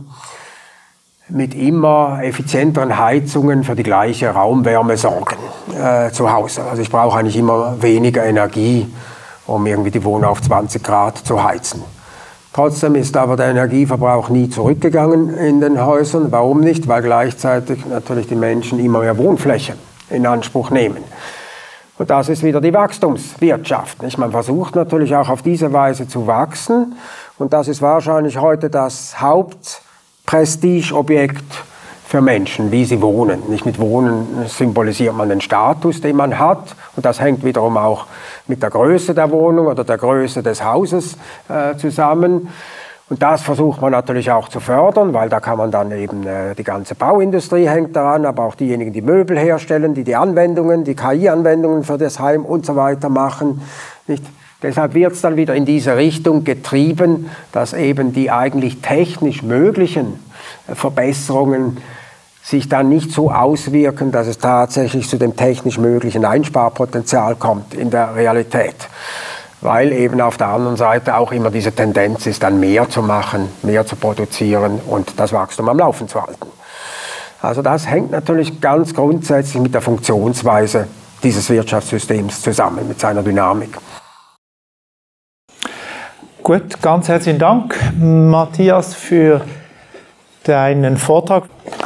S1: mit immer effizienteren Heizungen für die gleiche Raumwärme sorgen äh, zu Hause. Also ich brauche eigentlich immer weniger Energie, um irgendwie die Wohnung auf zwanzig Grad zu heizen. Trotzdem ist aber der Energieverbrauch nie zurückgegangen in den Häusern. Warum nicht? Weil gleichzeitig natürlich die Menschen immer mehr Wohnfläche in Anspruch nehmen. Und das ist wieder die Wachstumswirtschaft. Nicht? Man versucht natürlich auch auf diese Weise zu wachsen. Und das ist wahrscheinlich heute das Haupt Prestigeobjekt für Menschen, wie sie wohnen. Nicht mit Wohnen symbolisiert man den Status, den man hat. Und das hängt wiederum auch mit der Größe der Wohnung oder der Größe des Hauses äh, zusammen. Und das versucht man natürlich auch zu fördern, weil da kann man dann eben, äh, die ganze Bauindustrie hängt daran, aber auch diejenigen, die Möbel herstellen, die die Anwendungen, die K I-Anwendungen für das Heim und so weiter machen. Nicht? Deshalb wird es dann wieder in diese Richtung getrieben, dass eben die eigentlich technisch möglichen Verbesserungen sich dann nicht so auswirken, dass es tatsächlich zu dem technisch möglichen Einsparpotenzial kommt in der Realität. Weil eben auf der anderen Seite auch immer diese Tendenz ist, dann mehr zu machen, mehr zu produzieren und das Wachstum am Laufen zu halten. Also das hängt natürlich ganz grundsätzlich mit der Funktionsweise dieses Wirtschaftssystems zusammen, mit seiner Dynamik.
S2: Gut, ganz herzlichen Dank, Matthias, für deinen Vortrag.